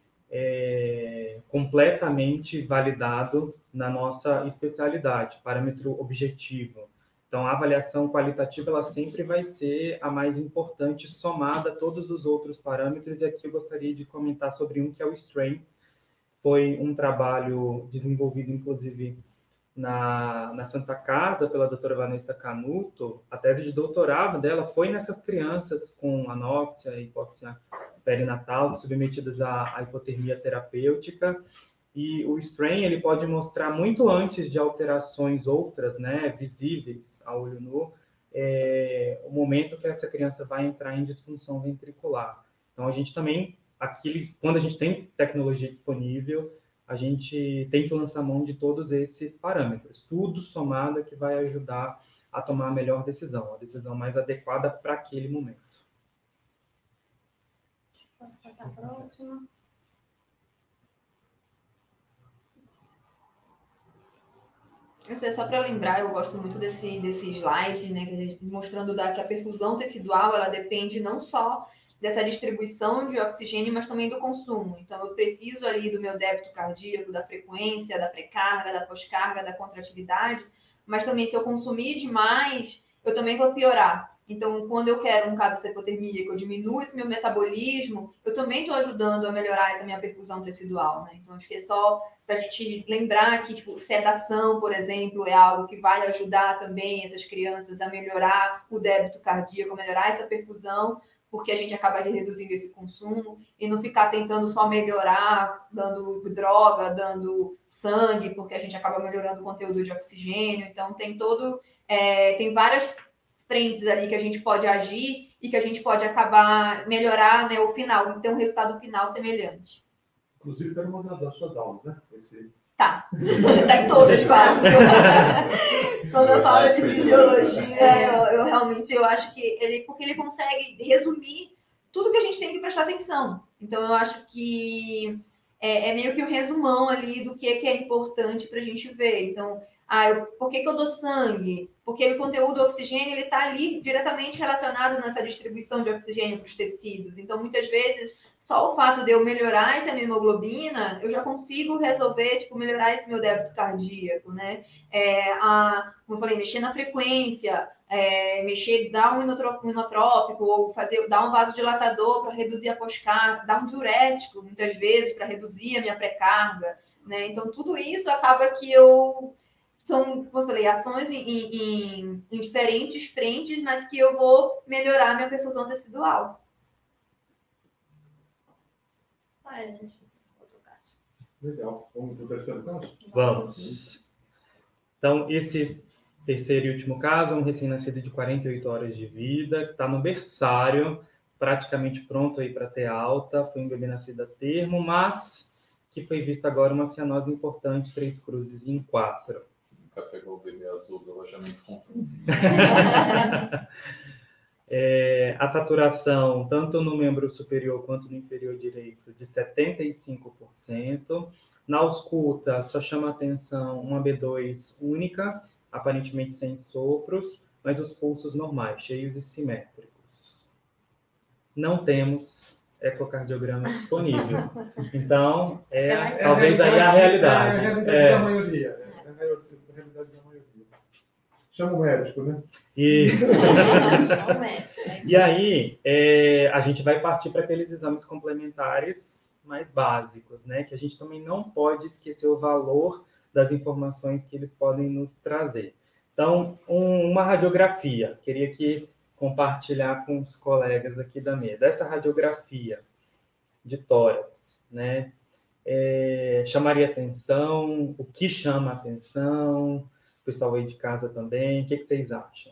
é, completamente validado na nossa especialidade, parâmetro objetivo. Então, a avaliação qualitativa, ela sempre vai ser a mais importante, somada a todos os outros parâmetros, e aqui eu gostaria de comentar sobre um que é o STRAIN. Foi um trabalho desenvolvido, inclusive, na, na Santa Casa, pela doutora Vanessa Canuto, a tese de doutorado dela foi nessas crianças com anóxia e hipóxia perinatal, submetidas à, à hipotermia terapêutica. E o strain ele pode mostrar muito antes de alterações outras, né, visíveis a olho nu, é, o momento que essa criança vai entrar em disfunção ventricular. Então, a gente também, aqui, quando a gente tem tecnologia disponível, a gente tem que lançar mão de todos esses parâmetros. Tudo somado que vai ajudar a tomar a melhor decisão, a decisão mais adequada para aquele momento. Pode passar a próxima. Isso é só para lembrar, eu gosto muito desse, desse slide, né, mostrando da, que a perfusão tecidual ela depende não só dessa distribuição de oxigênio, mas também do consumo. Então, eu preciso ali do meu débito cardíaco, da frequência, da pré-carga, da pós-carga, da contratividade, mas também se eu consumir demais, eu também vou piorar. Então, quando eu quero um caso de hipotermia, que eu diminuo esse meu metabolismo, eu também estou ajudando a melhorar essa minha perfusão tecidual, né? Então, acho que é só para a gente lembrar que, tipo, sedação, por exemplo, é algo que vai ajudar também essas crianças a melhorar o débito cardíaco, a melhorar essa perfusão, porque a gente acaba reduzindo esse consumo e não ficar tentando só melhorar, dando droga, dando sangue, porque a gente acaba melhorando o conteúdo de oxigênio. Então, tem todo, é, tem várias frentes ali que a gente pode agir e que a gente pode acabar melhorar, né, o final, ter um resultado final semelhante. Inclusive, está numa das suas aulas, né? Esse... Tá. Tá em todas, quase. Quando eu falo de fisiologia, eu, eu realmente eu acho que ele, porque ele consegue resumir tudo que a gente tem que prestar atenção. Então, eu acho que é, é meio que um resumão ali do que, que é importante para a gente ver. Então, ah, eu, por que, que eu dou sangue? Porque o conteúdo do oxigênio ele está ali diretamente relacionado nessa distribuição de oxigênio para os tecidos. Então, muitas vezes, só o fato de eu melhorar essa hemoglobina, eu já consigo resolver, tipo, melhorar esse meu débito cardíaco, né? É, a, como eu falei, mexer na frequência, é, mexer, dar um inotrópico, ou fazer, dar um vasodilatador para reduzir a pós-carga, dar um diurético, muitas vezes, para reduzir a minha pré-carga, né? Então, tudo isso acaba que eu... São, como eu falei, ações em, em, em diferentes frentes, mas que eu vou melhorar a minha perfusão tecidual. Ah, gente. Outro caso. Legal. Vamos para o terceiro caso? Vamos. Então, esse terceiro e último caso é um recém-nascido de quarenta e oito horas de vida, que está no berçário, praticamente pronto aí para ter alta, foi um bebê nascido a termo, mas que foi vista agora uma cianose importante, três cruzes em quatro. Pegou o bebê azul do alojamento confuso. É, a saturação, tanto no membro superior quanto no inferior direito, de setenta e cinco por cento. Na ausculta, só chama atenção uma B dois única, aparentemente sem sopros, mas os pulsos normais, cheios e simétricos. Não temos ecocardiograma disponível. Então, é, é talvez aí a realidade. É a realidade é. da maioria. É a realidade da maioria. Chama o médico, né? E, e aí, é, a gente vai partir para aqueles exames complementares mais básicos, né? Que a gente também não pode esquecer o valor das informações que eles podem nos trazer. Então, um, uma radiografia. Queria aqui compartilhar com os colegas aqui da mesa. Essa radiografia de tórax, né? É, chamaria atenção? O que chama atenção? O pessoal aí de casa também, o que, que vocês acham?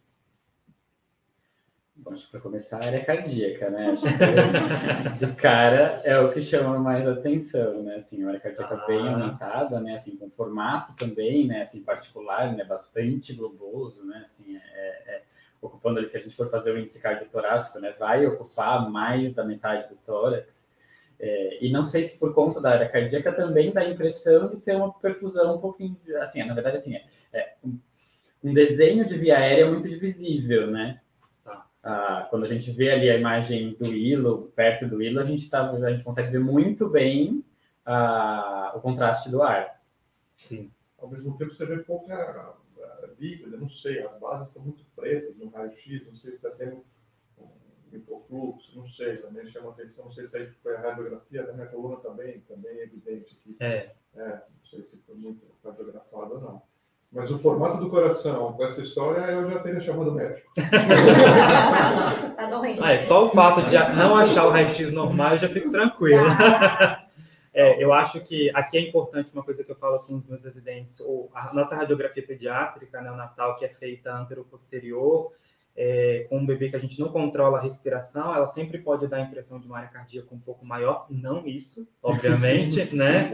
Bom, acho que para começar, a área cardíaca, né? Acho que de cara é o que chama mais atenção, né? Assim, a área cardíaca ah. bem aumentada, né? Assim, com formato também, né? Assim, particular, né? Bastante globoso, né? Assim, é, é, ocupando ali, se a gente for fazer o índice cardiotorácico, né? Vai ocupar mais da metade do tórax. É, e não sei se por conta da área cardíaca também dá a impressão de ter uma perfusão um pouquinho, assim, na verdade, assim, é, é um, um desenho de via aérea muito divisível, né? Ah, quando a gente vê ali a imagem do hilo, perto do hilo, a gente, tá, a gente consegue ver muito bem ah, o contraste do ar. Sim. Ao mesmo tempo, você vê pouca líquida, não sei, as bases estão muito pretas no raio-x, não sei se está tendo um hipofluxo, não sei, também chama atenção, não sei se aí foi a radiografia da minha coluna também, também é evidente aqui. É. É, não sei se foi muito radiografado ou não. Mas o formato do coração, com essa história, eu já teria chamado o médico. Tá doendo. Ah, é, só o fato de não achar o raio-x normal, eu já fico tranquilo. É, eu acho que aqui é importante uma coisa que eu falo com os meus residentes, ou a nossa radiografia pediátrica neonatal, que é feita anteroposterior, é, com um bebê que a gente não controla a respiração, ela sempre pode dar a impressão de uma área cardíaca um pouco maior, não isso, obviamente, né?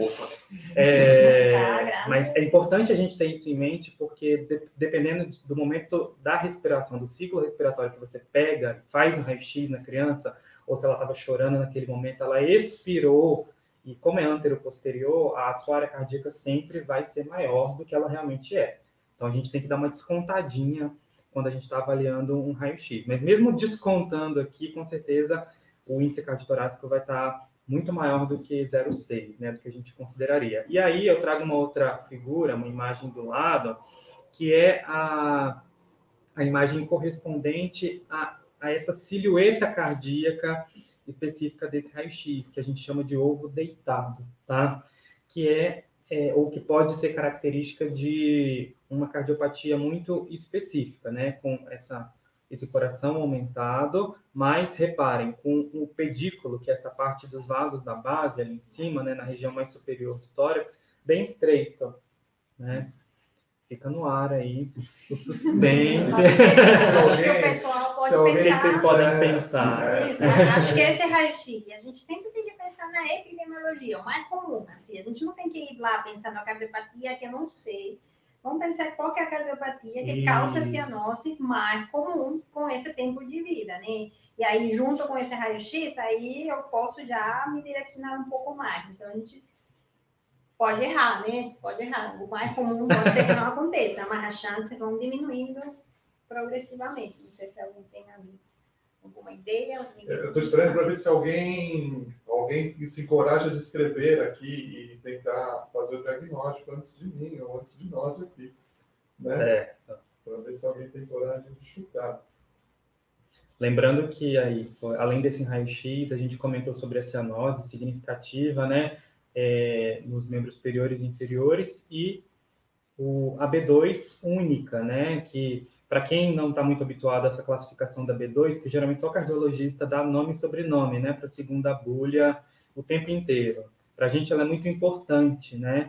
É, mas é importante a gente ter isso em mente, porque de, dependendo do momento da respiração, do ciclo respiratório que você pega, faz um raio-x na criança, ou se ela estava chorando naquele momento, ela expirou, e como é anteroposterior, a sua área cardíaca sempre vai ser maior do que ela realmente é. Então a gente tem que dar uma descontadinha quando a gente está avaliando um raio-x. Mas mesmo descontando aqui, com certeza, o índice cardiotorácico vai estar muito maior do que zero vírgula seis, né, do que a gente consideraria. E aí eu trago uma outra figura, uma imagem do lado, que é a, a imagem correspondente a, a essa silhueta cardíaca específica desse raio-x, que a gente chama de ovo deitado, tá? Que é, é, ou que pode ser característica de uma cardiopatia muito específica, né? Com essa, esse coração aumentado, mas reparem, com o pedículo, que é essa parte dos vasos da base ali em cima, né? Na região mais superior do tórax, bem estreito, né? Fica no ar aí o suspense. Acho que o pessoal pode O que pensar. vocês podem pensar? Isso, acho que esse raio-x, a gente sempre tem que pensar na epidemiologia, o mais comum. Assim, a gente não tem que ir lá pensar na cardiopatia, que eu não sei. Vamos pensar qual que é a cardiopatia que Isso. causa cianose mais comum com esse tempo de vida, né? E aí, junto com esse raio-x, aí eu posso já me direcionar um pouco mais. Então, a gente pode errar, né? Pode errar. O mais comum pode ser que não aconteça, mas as chances vão diminuindo progressivamente. Não sei se alguém tem alguma ideia. Eu estou esperando para ver se alguém, alguém se encoraja de escrever aqui e tentar fazer o diagnóstico antes de mim ou antes de nós aqui, né? É. Para ver se alguém tem coragem de chutar. Lembrando que aí, além desse raio-x, a gente comentou sobre a cianose significativa, né? É, nos membros superiores e inferiores, e o, a B dois única, né? Que, para quem não está muito habituado a essa classificação da B dois, que geralmente só o cardiologista dá nome e sobrenome, né? Para a segunda agulha o tempo inteiro. Para a gente ela é muito importante, né?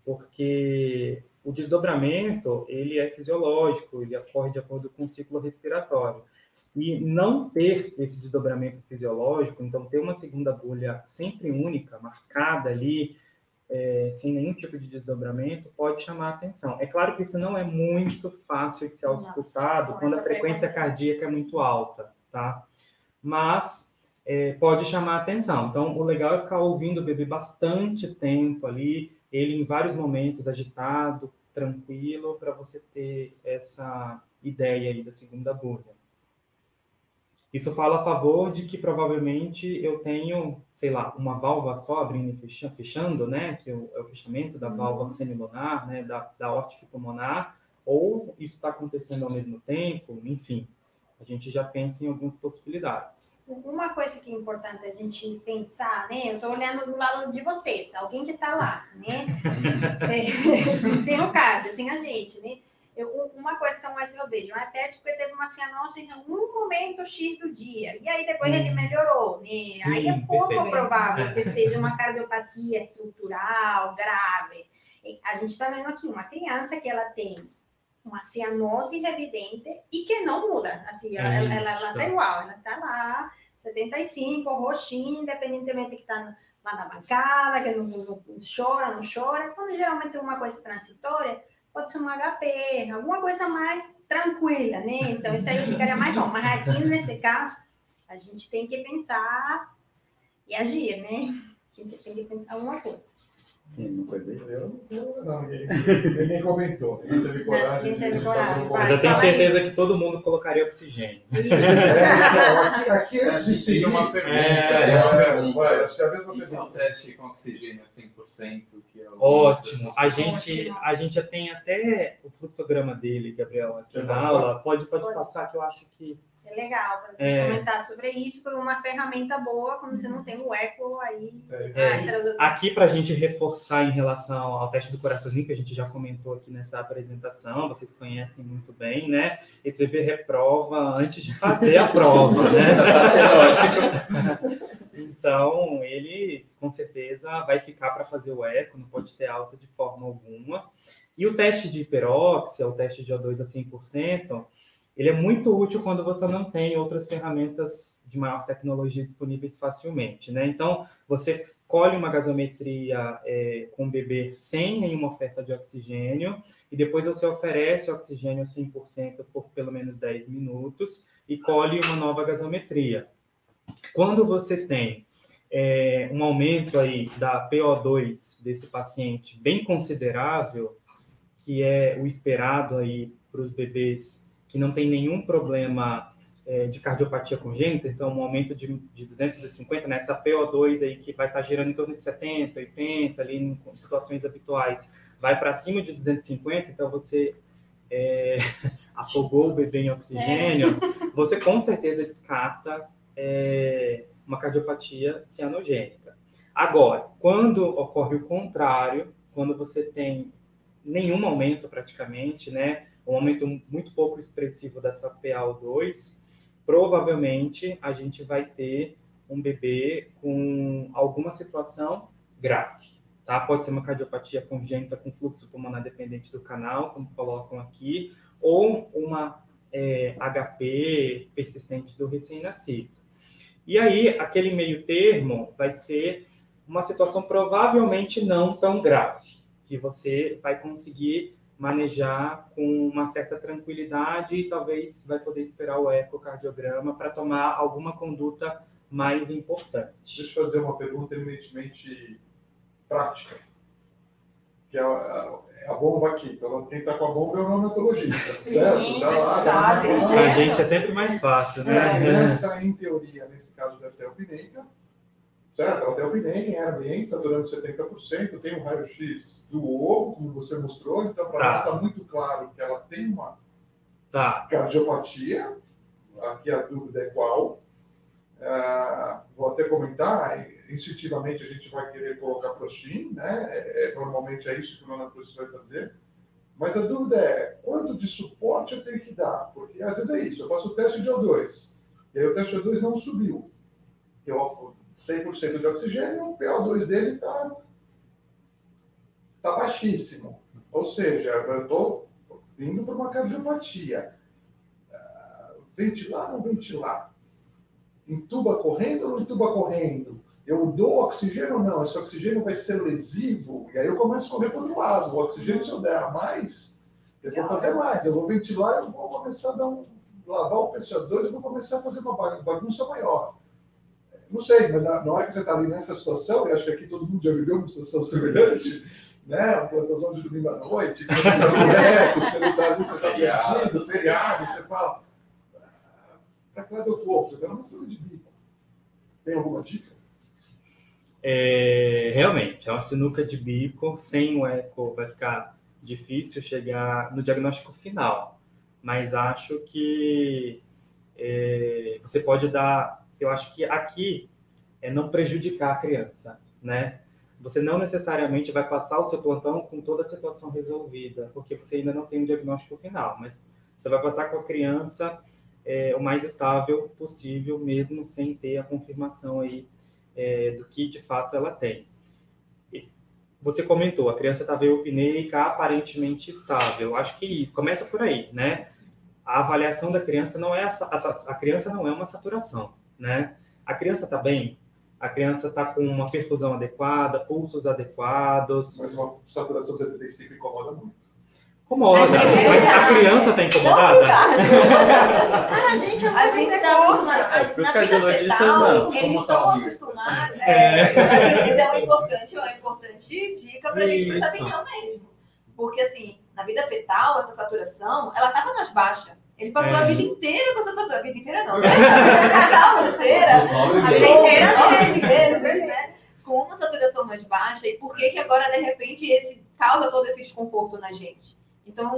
Porque o desdobramento, ele é fisiológico, ele ocorre de acordo com o ciclo respiratório. E não ter esse desdobramento fisiológico, então ter uma segunda agulha sempre única, marcada ali, é, sem nenhum tipo de desdobramento, pode chamar a atenção. É claro que isso não é muito fácil de ser auscultado Não, quando a frequência cardíaca é muito alta, tá? Mas é, pode chamar a atenção. Então, o legal é ficar ouvindo o bebê bastante tempo ali, ele em vários momentos agitado, tranquilo, para você ter essa ideia aí da segunda agulha. Isso fala a favor de que provavelmente eu tenho, sei lá, uma válvula só abrindo e fechando, né? Que é o, é o fechamento da válvula semilunar, né? Da, da órtica pulmonar, ou isso está acontecendo ao mesmo tempo, enfim. A gente já pensa em algumas possibilidades. Uma coisa que é importante a gente pensar, né? Eu estou olhando do lado de vocês, alguém que está lá, né? É, sem o cardio, sem a gente, né? Eu, uma coisa que eu mais eu vejo, um atlético que teve uma cianose em algum momento X do dia, e aí depois hum. ele melhorou, né? Sim, aí é pouco perfeito. provável que seja uma cardiopatia estrutural grave. A gente está vendo aqui uma criança que ela tem uma cianose evidente e que não muda, assim, ela, ela, ela tá igual, ela tá lá, setenta e cinco, roxinho, independentemente que tá lá na bancada, que não, não, não chora, não chora, quando geralmente é uma coisa transitória, pode ser um H P, alguma coisa mais tranquila, né? Então, isso aí ficaria mais bom. Mas aqui, nesse caso, a gente tem que pensar e agir, né? A gente tem que pensar alguma coisa. Isso, foi bem. Eu, não, ninguém, ninguém comentou. Ninguém teve coragem. Ninguém teve coragem. Mas eu tenho certeza que todo mundo colocaria oxigênio. É, aqui, aqui antes de seguir uma pergunta. É, é uma pergunta. Vai, acho que é a mesma O que é o pergunta. teste com oxigênio a cem por cento? Que é o Ótimo. A gente, a gente já tem até o fluxograma dele, Gabriel, aqui na aula. Pode, pode passar, que eu acho que É legal para É. comentar sobre isso. Foi uma ferramenta boa quando você não tem o eco aí. É, Ah, será do- aqui, para a gente reforçar em relação ao teste do coraçãozinho, que a gente já comentou aqui nessa apresentação, vocês conhecem muito bem, né? Esse bebê reprova antes de fazer a prova, né? Então, ele, com certeza, vai ficar para fazer o eco, não pode ter alta de forma alguma. E o teste de hiperóxia, o teste de O dois a cem por cento, ele é muito útil quando você não tem outras ferramentas de maior tecnologia disponíveis facilmente, né? Então, você colhe uma gasometria é, com o bebê sem nenhuma oferta de oxigênio e depois você oferece oxigênio cem por cento por pelo menos dez minutos e colhe uma nova gasometria. Quando você tem é, um aumento aí da P O dois desse paciente bem considerável, que é o esperado aí para os bebês que não tem nenhum problema é, de cardiopatia congênita, então um aumento de, de duzentos e cinquenta, nessa né, P O dois aí que vai estar girando em torno de setenta, oitenta, ali em situações habituais, vai para cima de duzentos e cinquenta, então você é, afogou o bebê em oxigênio, é. Você com certeza descarta é, uma cardiopatia cianogênica. Agora, quando ocorre o contrário, quando você tem nenhum aumento praticamente, né, um aumento muito pouco expressivo dessa P A O dois, provavelmente a gente vai ter um bebê com alguma situação grave, tá? Pode ser uma cardiopatia congênita com fluxo pulmonar dependente do canal, como colocam aqui, ou uma é, H P persistente do recém-nascido. E aí, aquele meio termo vai ser uma situação provavelmente não tão grave, que você vai conseguir manejar com uma certa tranquilidade e talvez vai poder esperar o ecocardiograma para tomar alguma conduta mais importante. Deixa eu fazer uma pergunta eminentemente prática, que é a, é a bomba aqui. Então, quem está com a bomba é o neonatologista, certo? Tá lá, sabe. tá lá. Para a gente é sempre mais fácil, né? É, essa, em teoria, nesse caso da teopneica, certo? A teopneica em ambiente, saturando setenta por cento, tem um raio-x do ovo, como você mostrou, então para Tá. nós está muito claro que ela tem uma Tá. cardiopatia, aqui a dúvida é qual. Uh, vou até comentar, instintivamente a gente vai querer colocar prostin, né? É, é, normalmente é isso que o neonatologista vai fazer. Mas a dúvida é, quanto de suporte eu tenho que dar? Porque às vezes é isso, eu faço o teste de O dois, e aí o teste de O dois não subiu. Eu ofro cem por cento de oxigênio, o P O dois dele está tá baixíssimo. Ou seja, eu estou vindo para uma cardiopatia. Uh, ventilar ou não ventilar? Entuba correndo ou não entuba correndo? Eu dou oxigênio ou não? Esse oxigênio vai ser lesivo? E aí eu começo a correr para o outro lado. O oxigênio, se eu der a mais, eu vou fazer mais. Eu vou ventilar, eu vou começar a dar um, lavar o P C O dois, eu vou começar a fazer uma bagunça maior. Não sei, mas na hora que você está ali nessa situação, e acho que aqui todo mundo já viveu uma situação semelhante, né? Uma plantãozão de domingo à noite, você não está ali, você está perdido, feriado, você fala... Para que lado eu vou? Você está numa sinuca de bico. Tem alguma dica? É, realmente, é uma sinuca de bico. Sem o eco vai ficar difícil chegar no diagnóstico final. Mas acho que é, você pode dar... Eu acho que aqui é não prejudicar a criança, né? Você não necessariamente vai passar o seu plantão com toda a situação resolvida, porque você ainda não tem um diagnóstico final. Mas você vai passar com a criança... É, o mais estável possível, mesmo sem ter a confirmação aí, é, do que de fato ela tem. E você comentou, a criança está eupneica aparentemente estável. Acho que começa por aí, né? A avaliação da criança não é a, a, a criança não é uma saturação, né? A criança está bem, a criança está com uma perfusão adequada, pulsos adequados. Mas uma saturação setenta e cinco incomoda muito. Incomoda, é mas a criança está incomodada? Ah, a gente, A gente está acostumado. Os Na vida cardiologistas fetal, não. eles Como estão tá o acostumados. É. É, assim, isso é uma importante, uma importante dica para a gente prestar Isso. atenção mesmo. Porque, assim, na vida fetal, essa saturação, ela estava mais baixa. Ele passou É. a vida inteira com essa saturação. A vida inteira não, né? A vida fetal inteira. Os nove A vida meses. inteira, nove vezes, né? Com uma saturação mais baixa. E por que que agora, de repente, esse causa todo esse desconforto na gente? Então,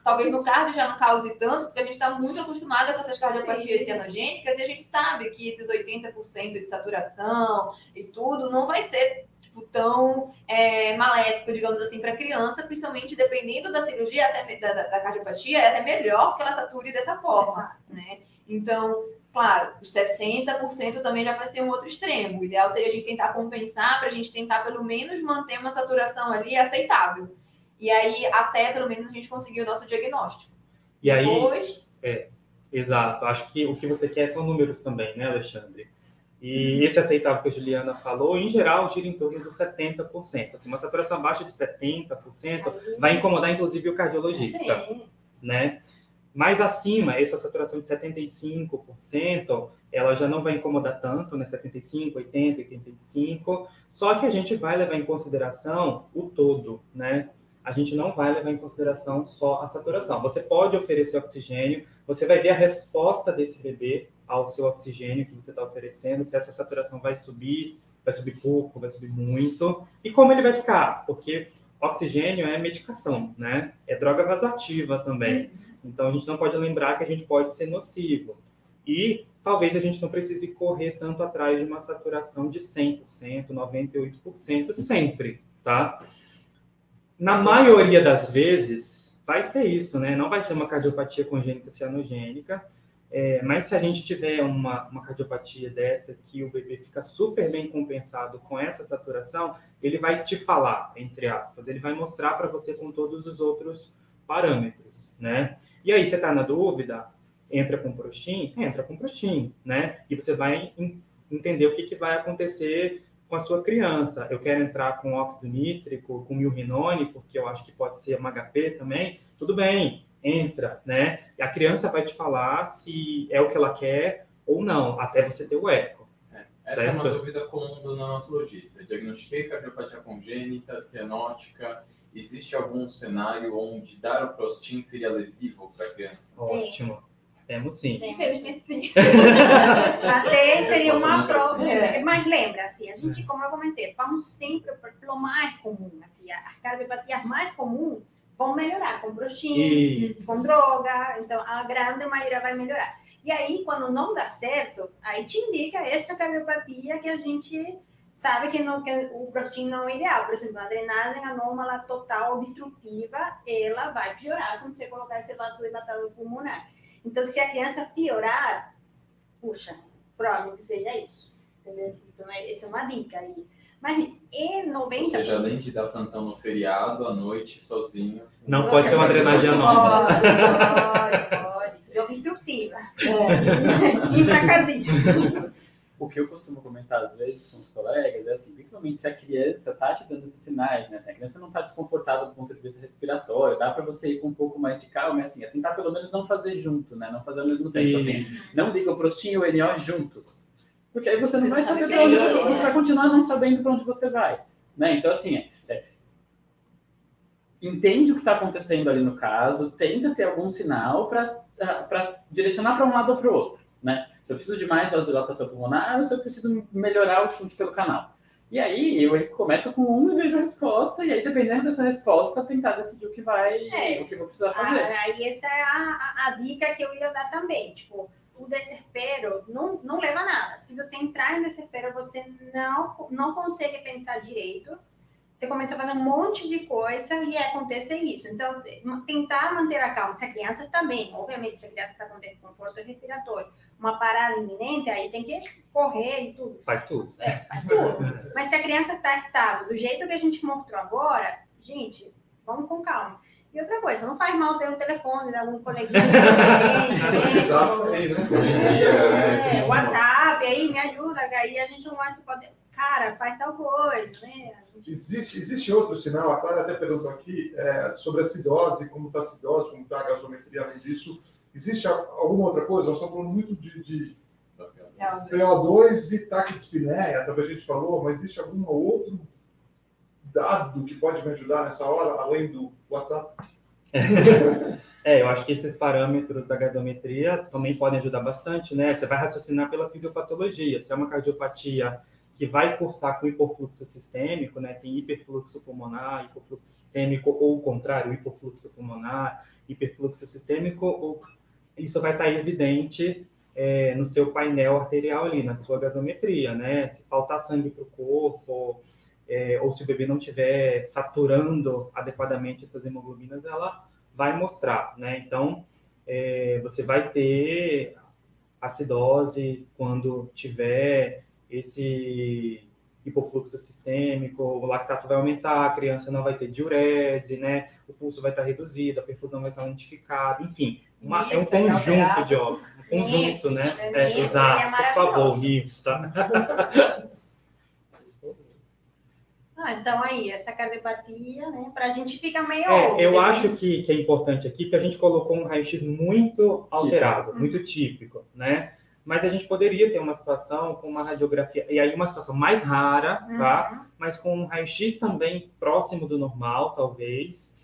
talvez no cardio já não cause tanto, porque a gente está muito acostumada com essas cardiopatias cianogênicas e a gente sabe que esses oitenta por cento de saturação e tudo não vai ser tipo, tão é, maléfico, digamos assim, para a criança, principalmente dependendo da cirurgia, até da, da, da cardiopatia, é até melhor que ela sature dessa forma, né? Então, claro, os sessenta por cento também já vai ser um outro extremo. O ideal seria a gente tentar compensar para a gente tentar pelo menos manter uma saturação ali aceitável. E aí, até pelo menos a gente conseguir o nosso diagnóstico. E Depois... aí, é, exato. Acho que o que você quer são números também, né, Alexandre? E esse aceitável que a Juliana falou, em geral, gira em torno dos setenta por cento. Assim, uma saturação abaixo de setenta por cento vai incomodar, inclusive, o cardiologista, Sim. né? Mais acima, essa saturação de setenta e cinco por cento, ela já não vai incomodar tanto, né? setenta e cinco, oitenta, oitenta e cinco. Só que a gente vai levar em consideração o todo, né? A gente não vai levar em consideração só a saturação. Você pode oferecer oxigênio, você vai ver a resposta desse bebê ao seu oxigênio que você está oferecendo, se essa saturação vai subir, vai subir pouco, vai subir muito, e como ele vai ficar, porque oxigênio é medicação, né? É droga vasoativa também. Então, a gente não pode lembrar que a gente pode ser nocivo. E talvez a gente não precise correr tanto atrás de uma saturação de cem por cento, noventa e oito por cento sempre, tá? Na maioria das vezes, vai ser isso, né? Não vai ser uma cardiopatia congênita cianogênica, é, mas se a gente tiver uma, uma cardiopatia dessa, que o bebê fica super bem compensado com essa saturação, ele vai te falar, entre aspas, ele vai mostrar para você com todos os outros parâmetros, né? E aí, você está na dúvida, entra com Prostin? Entra com Prostin, né? E você vai entender o que, que vai acontecer com a sua criança. Eu quero entrar com óxido nítrico, com milrinone, porque eu acho que pode ser uma H P também. Tudo bem, entra, né? E a criança vai te falar se é o que ela quer ou não, até você ter o eco. É, essa certo? É uma dúvida comum do neonatologista. Diagnostiquei cardiopatia congênita, cianótica. Existe algum cenário onde dar o Prostin seria lesivo para a criança? Ótimo. Temos sim. Infelizmente, sim. Até seria uma prova. É. Mas lembra, assim, a gente, como eu comentei, vamos sempre pelo mais comum. Assim, as cardiopatias mais comuns vão melhorar com Prostin, com droga. Então, a grande maioria vai melhorar. E aí, quando não dá certo, aí te indica essa cardiopatia que a gente sabe que, não, que o Prostin não é ideal. Por exemplo, a drenagem anômala total obstrutiva, ela vai piorar quando você colocar esse vasodilatador pulmonar. Então, se a criança piorar, puxa, provável que seja isso. Entendeu? Então, essa é uma dica aí. Mas é noventa por cento. Ou seja, além de dar plantão no feriado, à noite, sozinho. Assim, não pode ser uma drenagem anômala. Pode, pode, pode. Obstrutiva. É. Infracardíaca. O que eu costumo comentar às vezes com os colegas é assim, principalmente se a criança está te dando esses sinais, né? Se a criança não está desconfortável do ponto de vista respiratório, dá para você ir com um pouco mais de calma, é assim, é tentar pelo menos não fazer junto, né? Não fazer ao mesmo tempo, assim, não liga o Prostin e o N O juntos, porque aí você não vai saber para onde você, você vai continuar não sabendo para onde você vai, né? Então assim, é, é, entende o que está acontecendo ali no caso, tenta ter algum sinal para para direcionar para um lado ou para o outro, né? Se eu preciso de mais vasodilatação pulmonar ou se eu preciso melhorar o chute pelo canal. E aí eu começo com um e vejo a resposta, e aí dependendo dessa resposta, tentar decidir o que vai, é, o que eu vou precisar fazer. Aí essa é a, a, a dica que eu ia dar também, tipo, o desespero não, não leva a nada. Se você entrar em desespero, você não, não consegue pensar direito, você começa a fazer um monte de coisa e acontece isso. Então, tentar manter a calma. Se a criança está bem, obviamente, se a criança está com desconforto respiratório, uma parada iminente, aí tem que correr e tudo. Faz tudo. É, faz tudo. Mas se a criança está estável, do jeito que a gente mostrou agora, gente, vamos com calma. E outra coisa, não faz mal ter um telefone de algum coleguinha. é, WhatsApp, aí me ajuda, aí a gente não vai se poder... Cara, faz tal coisa, né? Gente... Existe, existe outro sinal, a Clara até perguntou aqui, é, sobre a acidose, como está a acidose, como está a gasometria, além disso. Existe alguma outra coisa? Nós estamos falando muito de, de P O dois e taquidispneia, talvez a gente falou, mas existe algum outro dado que pode me ajudar nessa hora, além do WhatsApp? É, eu acho que esses parâmetros da gasometria também podem ajudar bastante, né? Você vai raciocinar pela fisiopatologia. Se é uma cardiopatia que vai cursar com hipofluxo sistêmico, né? Tem hiperfluxo pulmonar, hipofluxo sistêmico, ou o contrário, hipofluxo pulmonar, hiperfluxo sistêmico, ou isso vai estar evidente é, no seu painel arterial ali, na sua gasometria, né? Se faltar sangue para o corpo, é, ou se o bebê não estiver saturando adequadamente essas hemoglobinas, ela vai mostrar, né? Então, é, você vai ter acidose quando tiver esse hipofluxo sistêmico, o lactato vai aumentar, a criança não vai ter diurese, né? O pulso vai estar reduzido, a perfusão vai estar lentificada, enfim, uma, é um conjunto de obras, um conjunto, Isso, né? é É, isso, exato, é por favor, maravilhoso. isso, tá? Ah, então aí, essa cardiopatia, né? Para a gente ficar meio É, óbvio, eu né? acho que, que é importante aqui que a gente colocou um raio-x muito alterado, muito típico, né? Mas a gente poderia ter uma situação com uma radiografia, e aí uma situação mais rara, tá? Uhum. Mas com um raio-x também próximo do normal, talvez,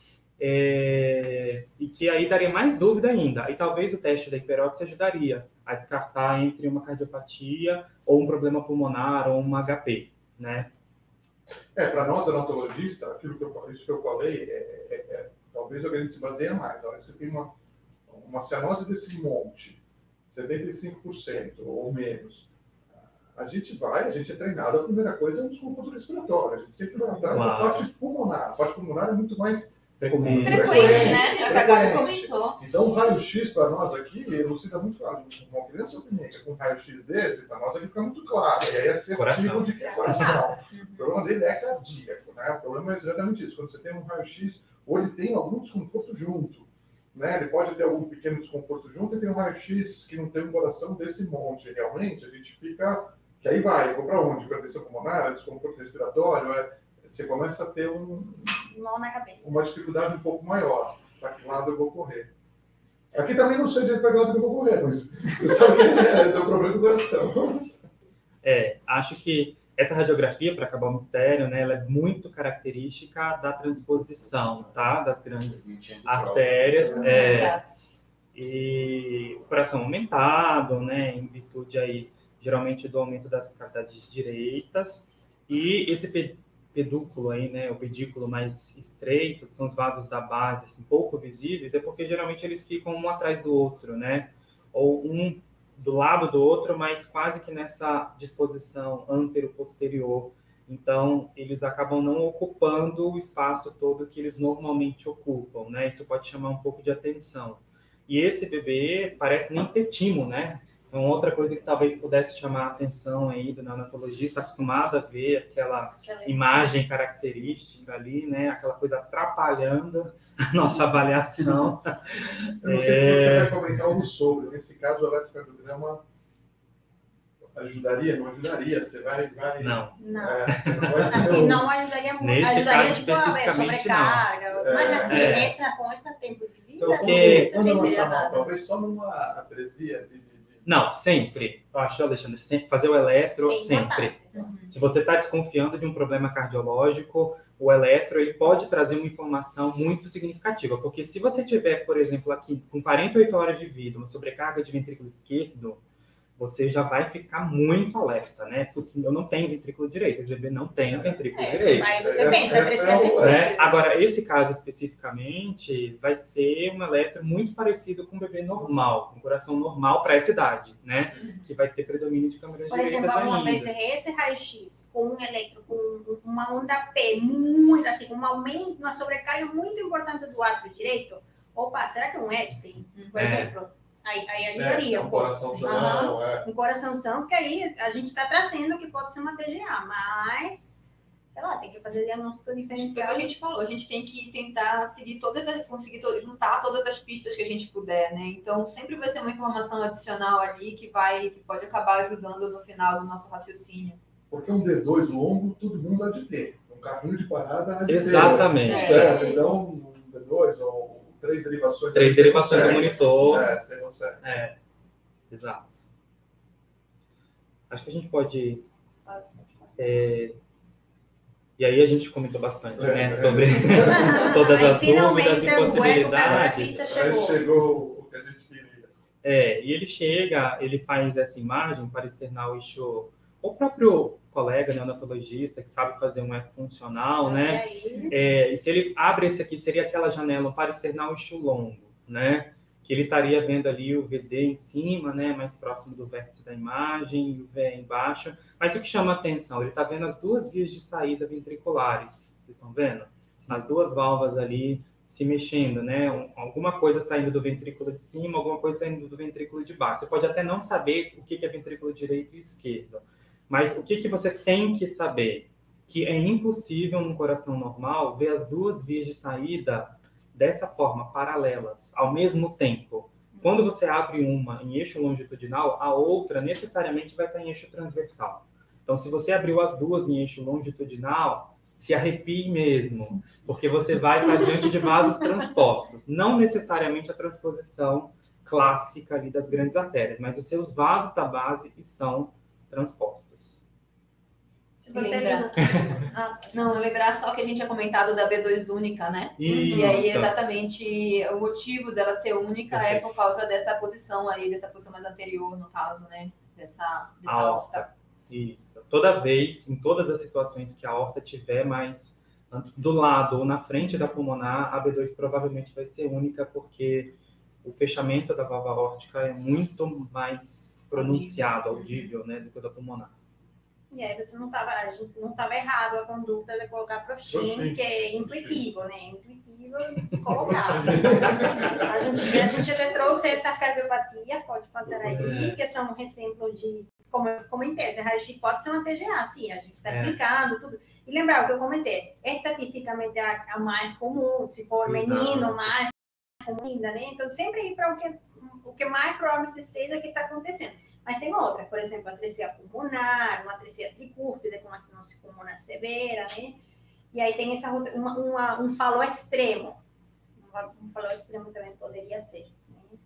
é, e que aí daria mais dúvida ainda. E talvez o teste da hiperótese ajudaria a descartar entre uma cardiopatia ou um problema pulmonar ou um H P, né? É, para nós, anatologistas, aquilo que eu, isso que eu falei, é, é, é, talvez a gente se baseia mais. Olha, você tem uma, uma cianose desse monte, setenta e cinco por cento ou menos. A gente vai, a gente é treinado, a primeira coisa é um desconforto respiratório. A gente sempre vai atrás Claro. da parte pulmonar. A parte pulmonar é muito mais Frequente. Frequente, né? É o que a Gabi frequente. comentou. Então, o raio-x para nós aqui elucida muito claro. Uma criança clínica com raio-x desse, para nós ele fica muito claro. E aí é assertivo de que é coração. O problema dele é cardíaco, né? O problema é exatamente isso. Quando você tem um raio-x, ou ele tem algum desconforto junto, né? Ele pode ter algum pequeno desconforto junto e tem um raio-x que não tem um coração desse monte. Realmente, a gente fica... Que aí vai, eu vou para onde? Para pressão pulmonar, desconforto respiratório, é... você começa a ter um... Nó na cabeça. uma dificuldade um pouco maior. Para que lado eu vou correr? Aqui também não sei de para que lado eu vou correr, mas você sabe que é, é o problema do coração. É, acho que essa radiografia, para acabar o mistério, né, ela é muito característica da transposição, tá? Das grandes artérias. É, Exato. e o coração aumentado, né, em virtude aí, geralmente, do aumento das cavidades direitas. E esse pedúculo aí, né, o pedículo mais estreito, que são os vasos da base, assim, pouco visíveis, é porque geralmente eles ficam um atrás do outro, né? Ou um do lado do outro, mas quase que nessa disposição antero-posterior. Então, eles acabam não ocupando o espaço todo que eles normalmente ocupam, né? Isso pode chamar um pouco de atenção. E esse bebê parece nem ter timo, né? Então, outra coisa que talvez pudesse chamar a atenção aí do neonatologista, acostumado a ver aquela imagem característica ali, né? Aquela coisa atrapalhando a nossa avaliação. Eu não sei é... se você vai comentar algo sobre. Nesse caso, o eletrocardiograma ajudaria? Não ajudaria? Você vai... vai... Não. Não. É, você não vai Assim, não ajudaria muito. Nesse Ajudaria, caso, tipo, a ver especificamente, sobrecarga. não. Mas assim, É. nessa, com esse tempo de vida, Então, Porque- quando, quando Você eu não lançar entenderia mão, nada. talvez só numa atresia de... de- de- Não, sempre. Eu acho, Alexandre, sempre fazer o eletro, é sempre. importante. Uhum. Se você está desconfiando de um problema cardiológico, o eletro ele pode trazer uma informação muito significativa, porque se você tiver, por exemplo, aqui com quarenta e oito horas de vida, uma sobrecarga de ventrículo esquerdo, você já vai ficar muito alerta, né? Putz, eu não tenho ventrículo direito, esse bebê não tem ventrículo É, direito. aí você Essa- pensa, essa precisa é o- ter Né? Agora, esse caso especificamente vai ser um eletro muito parecido com um bebê normal, um coração normal para essa idade, né? Que vai ter predomínio de câmeras Por direitas exemplo, uma ainda. vez esse raio-x com um eletro, com uma onda P muito, assim, com um aumento, uma sobrecarga muito importante do átrio direito, opa, será que é um Epstein, por É. exemplo? Aí, aí É, ajudaria é um um pouco. coraçãozão, Aham. é. Um coraçãozão, que aí a gente está trazendo que pode ser uma T G A, mas, sei lá, tem que fazer diagnóstico Foi o que diferencial. a gente falou, a gente tem que tentar seguir todas as, conseguir to- juntar todas as pistas que a gente puder, né? Então sempre vai ser uma informação adicional ali que vai, que pode acabar ajudando no final do nosso raciocínio. Porque um D dois longo, todo mundo há de ter. Um carrinho de parada há de ter. Exatamente. É. Certo? Então, um D dois ou três derivações... Três você derivações do consegue. monitor. É, você consegue. É, exato. Acho que a gente pode... é, E aí a gente comentou bastante, É, né? é. Sobre todas Aí, as finalmente, dúvidas e o eco da possibilidades. fita Aí chegou. chegou o que a gente queria. É, e ele chega, ele faz essa imagem para externar o eixo. O próprio colega neonatologista que sabe fazer um eco funcional, E né? aí, É, e se ele abre esse aqui, seria aquela janela para externar o eixo longo. né? Que ele estaria vendo ali o V D em cima, né? Mais próximo do vértice da imagem, e o V E embaixo. Mas o que chama a atenção? Ele está vendo as duas vias de saída ventriculares. Vocês estão vendo? As duas válvulas ali se mexendo, né? Um, alguma coisa saindo do ventrículo de cima, alguma coisa saindo do ventrículo de baixo. Você pode até não saber o que é ventrículo direito e esquerdo, mas o que, que você tem que saber? Que é impossível num coração normal ver as duas vias de saída dessa forma, paralelas, ao mesmo tempo. Quando você abre uma em eixo longitudinal, a outra necessariamente vai estar em eixo transversal. Então, se você abriu as duas em eixo longitudinal, se arrepie mesmo, porque você vai estar diante de vasos transpostos. Não necessariamente a transposição clássica ali das grandes artérias, mas os seus vasos da base estão transpostos. Se você Lembra? Ah, não, lembrar só que a gente tinha comentado da B dois única, né? Isso. E aí, exatamente, o motivo dela ser única é por causa dessa posição aí, dessa posição mais anterior, no caso, né? Dessa, dessa A horta. horta. Isso. Toda vez, em todas as situações que a horta tiver mais do lado ou na frente da pulmonar, a B dois provavelmente vai ser única, porque o fechamento da válvula aórtica é muito mais pronunciado, audível, né, do que o da pulmonar. E aí você não estava, a gente não estava errado a conduta de colocar Prostin, que é intuitivo, né? Intuitivo colocar. A gente, a gente até trouxe essa cardiopatia, pode fazer aí, que são um exemplo de, como eu comentei, essa raio-x pode ser uma T G A, sim, a gente está É. aplicando tudo. E lembrar o que eu comentei, estatisticamente a, a mais comum, se for Exato. menino, mais comum ainda, né? Então sempre ir para o que, o que mais provavelmente seja que está acontecendo. Mas tem outra, por exemplo, atresia pulmonar, uma atresia tricúspide com uma astenose pulmonar severa, né? E aí tem essa uma, uma, um falô extremo. Um falô extremo também poderia ser. Né?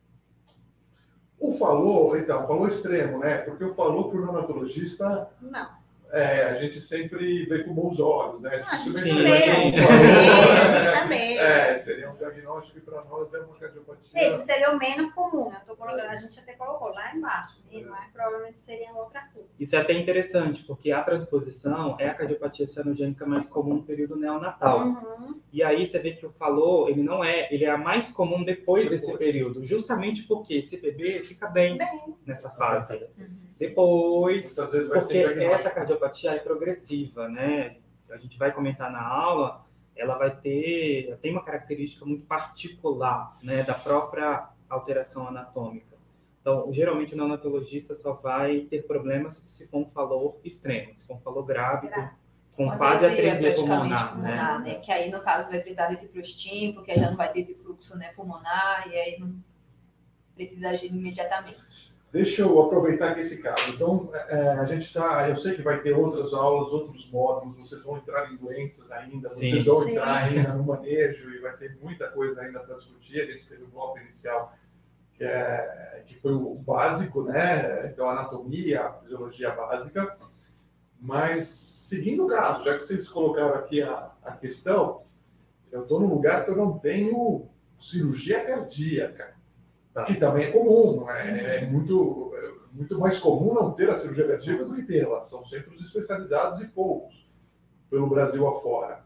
O falô, então, falô extremo, né? Porque o falô para o neonatologista, Não. é, a gente sempre vê com bons olhos, né? Ah, a gente Dificilmente também, vê a com gente um também, falô, a gente também. É, seria um diagnóstico que para nós é uma cardiopatia. Esse seria o menos comum, eu tô colocando, a gente até colocou lá embaixo, né? Mas provavelmente seria outra coisa. Isso é até interessante, porque a transposição é a cardiopatia cianogênica mais comum no período neonatal. Uhum. E aí você vê que o falô, ele não é, ele é a mais comum depois, Depois. desse período, justamente porque esse bebê fica bem Bem, nessa fase. Uhum. Depois, Muitas vezes vai porque ser diagnóstico. essa cardiopatia é progressiva, né? A gente vai comentar na aula, ela vai ter, tem uma característica muito particular, né, da própria alteração anatômica. Então, geralmente o neonatologista só vai ter problemas se for um falô extremo, se for um falô grave, com, com Uma quase atresia atresia praticamente pulmonar, pulmonar, né? né? Que aí, no caso, vai precisar desse Prostin, porque aí já não vai ter esse fluxo, né, pulmonar, e aí não precisa agir imediatamente. Deixa eu aproveitar aqui esse caso. Então, é, a gente está, eu sei que vai ter outras aulas, outros módulos, vocês vão entrar em doenças ainda, vocês Sim. vão Sim. entrar ainda no manejo e vai ter muita coisa ainda para discutir. A gente teve o bloco inicial, que, é, que foi o básico, né? Então, a anatomia, a fisiologia básica. Mas, seguindo o caso, já que vocês colocaram aqui a, a questão, eu estou num lugar que eu não tenho cirurgia cardíaca. Que também é comum, não é? É muito, é muito mais comum não ter a cirurgia cardíaca do que tê-la. São centros especializados e poucos pelo Brasil afora.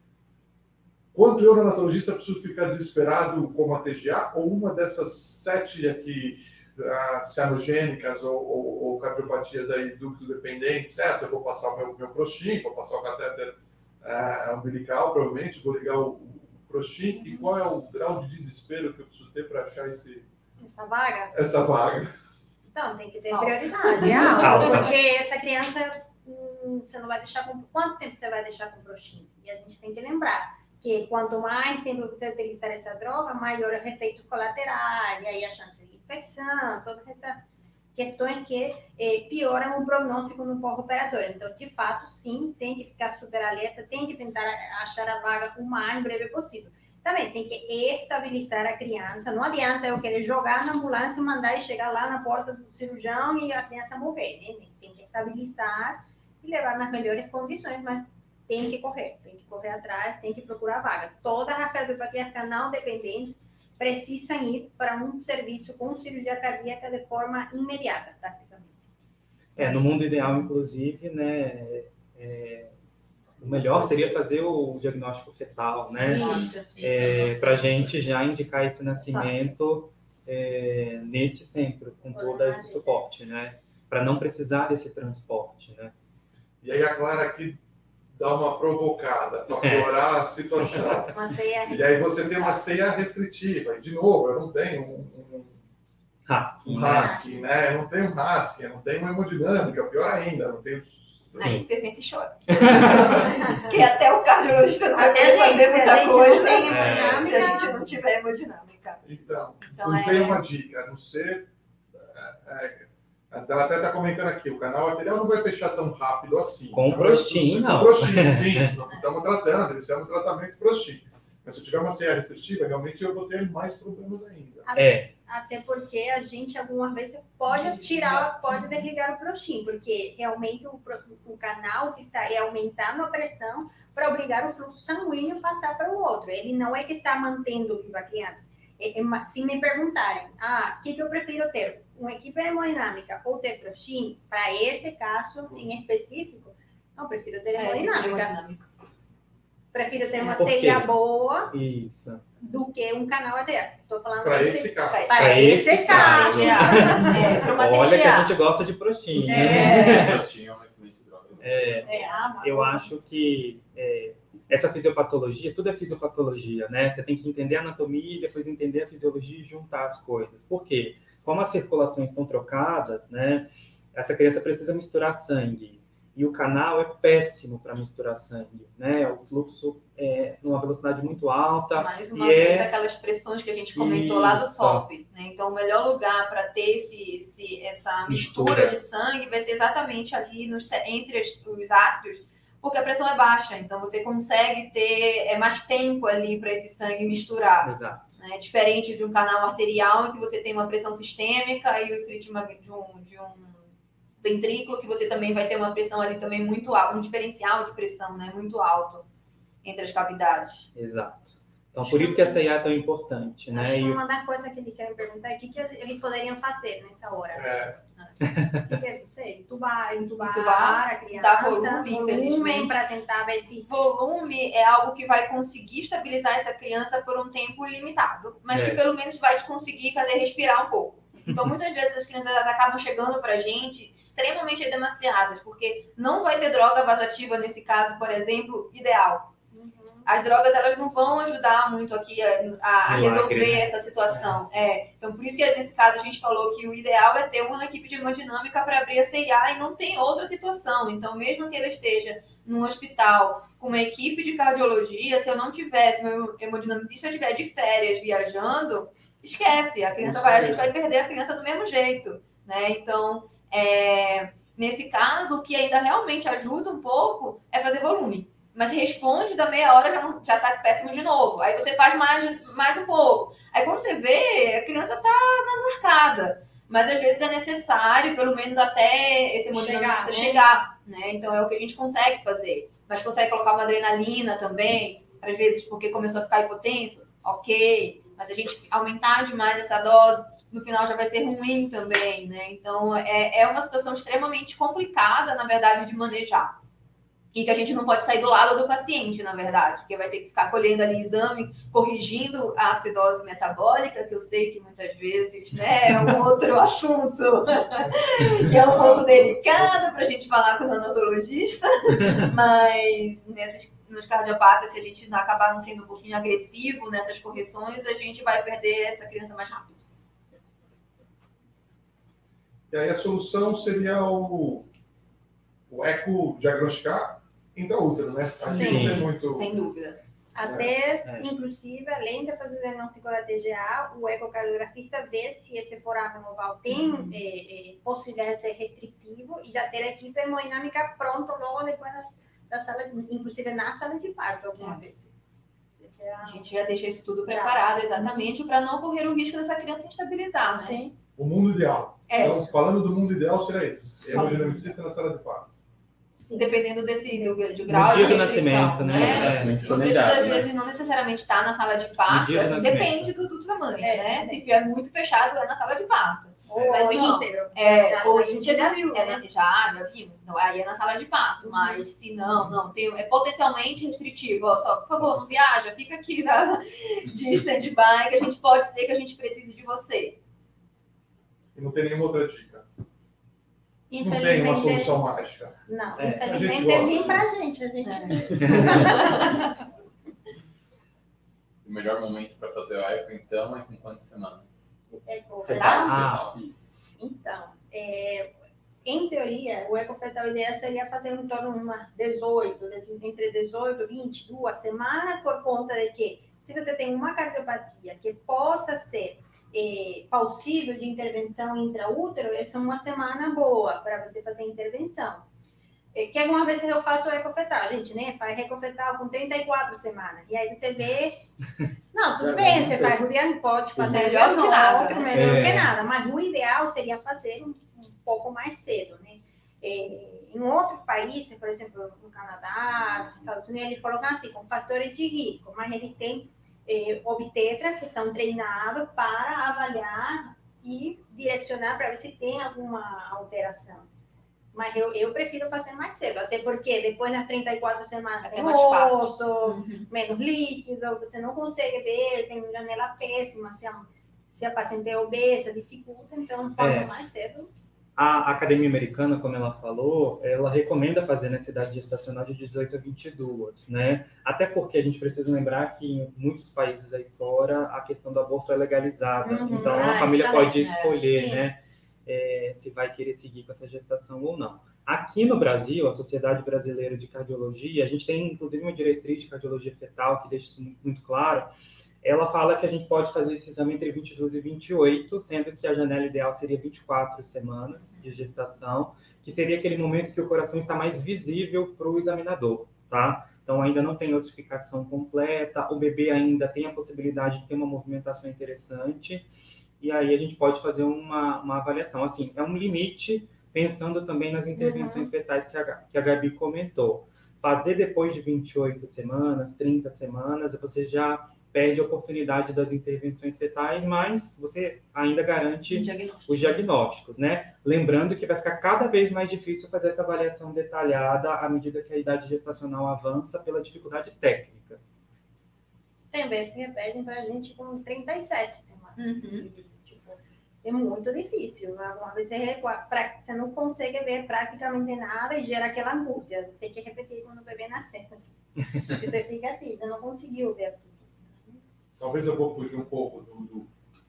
Quanto eu, neonatologista, preciso ficar desesperado com a T G A ou uma dessas sete aqui, uh, cianogênicas ou, ou, ou cardiopatias aí ducto-dependentes, certo? Eu vou passar o meu, meu Prostin, vou passar o catéter uh, umbilical, provavelmente, vou ligar o, o Prostin. E qual é o grau de desespero que eu preciso ter para achar esse... essa vaga? essa vaga. Então, tem que ter Alta. prioridade, é alta, Alta. porque essa criança, hum, você não vai deixar com... Quanto tempo você vai deixar com Prostin? E a gente tem que lembrar que quanto mais tempo você utilizar essa droga, maior é o efeito colateral, e aí a chance de infecção, todas essas questões que eh, pioram o prognóstico no pós-operatório. Então, de fato, sim, tem que ficar super alerta, tem que tentar achar a vaga o mais breve possível. Também tem que estabilizar a criança. Não adianta eu querer jogar na ambulância e mandar e chegar lá na porta do cirurgião e a criança morrer, né? Tem que estabilizar e levar nas melhores condições, mas tem que correr, tem que correr atrás, tem que procurar vaga. Todas as cardiopatias canal dependentes precisam ir para um serviço com cirurgia cardíaca de forma imediata, praticamente. É, no mundo ideal, inclusive, né, é, o melhor seria fazer o diagnóstico fetal, né? Isso, sim. É, para a gente já indicar esse nascimento é, nesse centro, com todo esse suporte, né? Para não precisar desse transporte, né? E aí a Clara aqui dá uma provocada para piorar a situação. Uma ceia E aí você tem uma ceia restritiva. E, de novo, eu não tenho um, um, Husky, um né? husky, né? Eu não tenho um husky, eu não tenho uma hemodinâmica, pior ainda, eu não tenho... Aí você sente e chora. Porque até o cardiologista não vai Até poder a gente, fazer se a muita gente coisa não tem se hemodinâmica, a gente não tiver hemodinâmica. Então, Então, não é- tem uma dica, a não ser... É, é, ela até está comentando aqui, o canal arterial não vai fechar tão rápido assim. Com Então, Prostin, com não. Prostin, sim. Estamos tratando, isso é um tratamento Prostin. Mas se eu tiver uma ceia restritiva, realmente eu vou ter mais problemas ainda. É, Até porque a gente, algumas vezes, pode tirar, pode desligar o Prostin, porque realmente o, pro- o canal que está é aumentando a pressão para obrigar o fluxo sanguíneo a passar para o outro. Ele não é que está mantendo viva a criança. É- é ma- se me perguntarem, ah, o que, que eu prefiro ter? Uma equipe hemodinâmica ou ter Prostin? Para esse caso em específico, não, prefiro ter É, hemodinâmica. hemodinâmica. Prefiro ter uma Por quê? ceia boa isso. do que um canal arterial. Estou falando Para desse- esse caso. para Pra esse esse caso. É, para uma Olha que a T G A. gente gosta de Prostin, né? É. Prostin é uma excelente droga. É, É, ah, eu acho que é, essa fisiopatologia, tudo é fisiopatologia, né? Você tem que entender a anatomia e depois entender a fisiologia e juntar as coisas. Por quê? Como as circulações estão trocadas, né? Essa criança precisa misturar sangue. E o canal é péssimo para misturar sangue, né? O fluxo é numa velocidade muito alta. Mais uma e vez, é... aquelas pressões que a gente comentou lá do Isso. top. Né? Então, o melhor lugar para ter esse, esse, essa mistura. Mistura. de sangue vai ser exatamente ali nos, entre as- os átrios, porque a pressão é baixa. Então, você consegue ter é, mais tempo ali para esse sangue misturar. Exato. Né? Diferente de um canal arterial em que você tem uma pressão sistêmica e o de, uma, de, um, de um ventrículo que você também vai ter uma pressão ali também muito alta, um diferencial de pressão, né, muito alto entre as cavidades. Exato. Então, por isso que a C I A é tão importante, Acho né? que E o- uma das coisas que eles querem perguntar é o que, que eles poderiam fazer nessa hora. É, O que que é, não sei, entubar, entubar, Entubar, a criança, dar volume, infelizmente. para tentar ver se... Volume é algo que vai conseguir estabilizar essa criança por um tempo limitado, mas É. que pelo menos vai te conseguir fazer respirar um pouco. Então, muitas vezes as crianças elas acabam chegando pra gente extremamente edemaciadas, porque não vai ter droga vasoativa nesse caso, por exemplo, ideal. As drogas elas não vão ajudar muito aqui a, a Milagre, resolver né? essa situação. É. Então, por isso que nesse caso a gente falou que o ideal é ter uma equipe de hemodinâmica para abrir a C I A e não tem outra situação. Então, mesmo que ela esteja num hospital com uma equipe de cardiologia, se eu não tivesse, meu hemodinamicista estiver de férias viajando, esquece, a criança vai, a gente vai perder a criança do mesmo jeito, né? Então, é, nesse caso, o que ainda realmente ajuda um pouco é fazer volume. Mas responde da meia hora já, não, já tá péssimo de novo. Aí você faz mais, mais um pouco. Aí quando você vê, a criança tá na arcada. Mas às vezes é necessário, pelo menos até esse hemodinamicista chegar, né? né? Então é o que a gente consegue fazer. Mas consegue colocar uma adrenalina também, às vezes porque começou a ficar hipotenso, ok. Mas se a gente aumentar demais essa dose, no final já vai ser ruim também, né? Então é, é uma situação extremamente complicada, na verdade, de manejar. E que a gente não pode sair do lado do paciente, na verdade, porque vai ter que ficar colhendo ali exame, corrigindo a acidose metabólica, que eu sei que muitas vezes, né, é um outro assunto que é um pouco delicado para a gente falar com o neonatologista, mas nesses, nos cardiopatas, se a gente acabar não sendo um pouquinho agressivo nessas correções, a gente vai perder essa criança mais rápido. e aí a solução seria o, o eco diagnosticar intraútero, né? Assim Sim. não tem muito... Sem dúvida. Até, É. inclusive, além de fazer o diagnóstico da T G A, o ecocardiografista vê se esse foramen oval tem Uhum. eh, eh, possibilidade de ser restritivo e já ter a equipe hemodinâmica pronta logo depois da, da sala, de- inclusive na sala de parto, algumas É. vezes. Esse é a- A gente já deixa isso tudo preparado exatamente para não correr o risco dessa criança instabilizar, né? Sim. O mundo ideal. É, Então, falando do mundo ideal, seria esse. Sim. Hemodinamicista na sala de parto. dependendo desse do, de grau dia de do restrição, nascimento, né? né? É. Nascimento Não precisa, planejado, às né? vezes, não necessariamente estar na sala de parto, No dia do assim, nascimento. depende do, do tamanho, É, né? é. Se tiver muito fechado, é na sala de parto. Ou Mas o não, íntegro. É, Já- hoje a em gente dia já viu, é, né? né, já, já vimos, não, aí é na sala de parto, Uhum. mas se não, não, tem, é potencialmente restritivo, ó, só, por favor, não viaja, fica aqui na, de stand-by, que a gente pode ser que a gente precise de você. E não tem nenhuma outra dica. Não tem uma Infelizmente, solução mágica. Não, É, a infelizmente gente ele gosta. vem pra gente, a gente É. O melhor momento para fazer o eco, então, é com quantas semanas? é fetal. Ah. Isso. Então, é, em teoria, o ecofetal ideal seria fazer em torno de umas dezoito, entre dezoito e vinte e duas semanas, por conta de que, se você tem uma cardiopatia que possa ser é, possível de intervenção intraútero, essa é uma semana boa para você fazer a intervenção. É, que algumas vezes eu faço o ecofetal, gente, né? Faz ecofetal com trinta e quatro semanas. E aí você vê. Não, tudo Já bem, não você sei. faz o diagnóstico, pode fazer o Melhor do que nada, diagnóstico, né? melhor do que É. nada. Mas o ideal seria fazer um, um pouco mais cedo, né? É, em outros países, por exemplo, no Canadá, nos Estados Unidos, eles colocam assim, com fatores de risco, mas eles têm é, obstetras que estão treinados para avaliar e direcionar para ver se tem alguma alteração. Mas eu, eu prefiro fazer mais cedo, até porque depois das trinta e quatro semanas Até tem mais fácil. osso, Uhum. menos líquido, você não consegue ver, tem janela péssima, se a, se a paciente é obesa, dificulta, então quanto É. mais cedo. A Academia Americana, como ela falou, ela recomenda fazer na cidade gestacional de dezoito a vinte e duas, né? Até porque a gente precisa lembrar que em muitos países aí fora a questão do aborto é legalizada. Uhum. Então Ah, a família isso também, pode é, escolher, sim. né? É, se vai querer seguir com essa gestação ou não. Aqui no Brasil, a Sociedade Brasileira de Cardiologia, a gente tem inclusive uma diretriz de cardiologia fetal que deixa isso muito, muito claro. Ela fala que a gente pode fazer esse exame entre vinte e duas e vinte e oito, sendo que a janela ideal seria vinte e quatro semanas de gestação, que seria aquele momento que o coração está mais visível para o examinador, tá? Então ainda não tem ossificação completa, o bebê ainda tem a possibilidade de ter uma movimentação interessante, e aí a gente pode fazer uma, uma avaliação. Assim, é um limite, pensando também nas intervenções Uhum. fetais que a, que a Gabi comentou. Fazer depois de vinte e oito semanas, trinta semanas, você já perde a oportunidade das intervenções fetais, mas você ainda garante Diagnóstico. os diagnósticos, né? Lembrando que vai ficar cada vez mais difícil fazer essa avaliação detalhada à medida que a idade gestacional avança pela dificuldade técnica. Tem vezes que pedem pra gente com trinta e sete semanas. Uhum. Tipo, é muito difícil. Uma vez você, recua- pra- você não consegue ver praticamente nada e gera aquela angústia. Tem que repetir quando o bebê nascer. Assim. Porque você fica assim, você não conseguiu ver tudo. Talvez eu vou fugir um pouco do, do,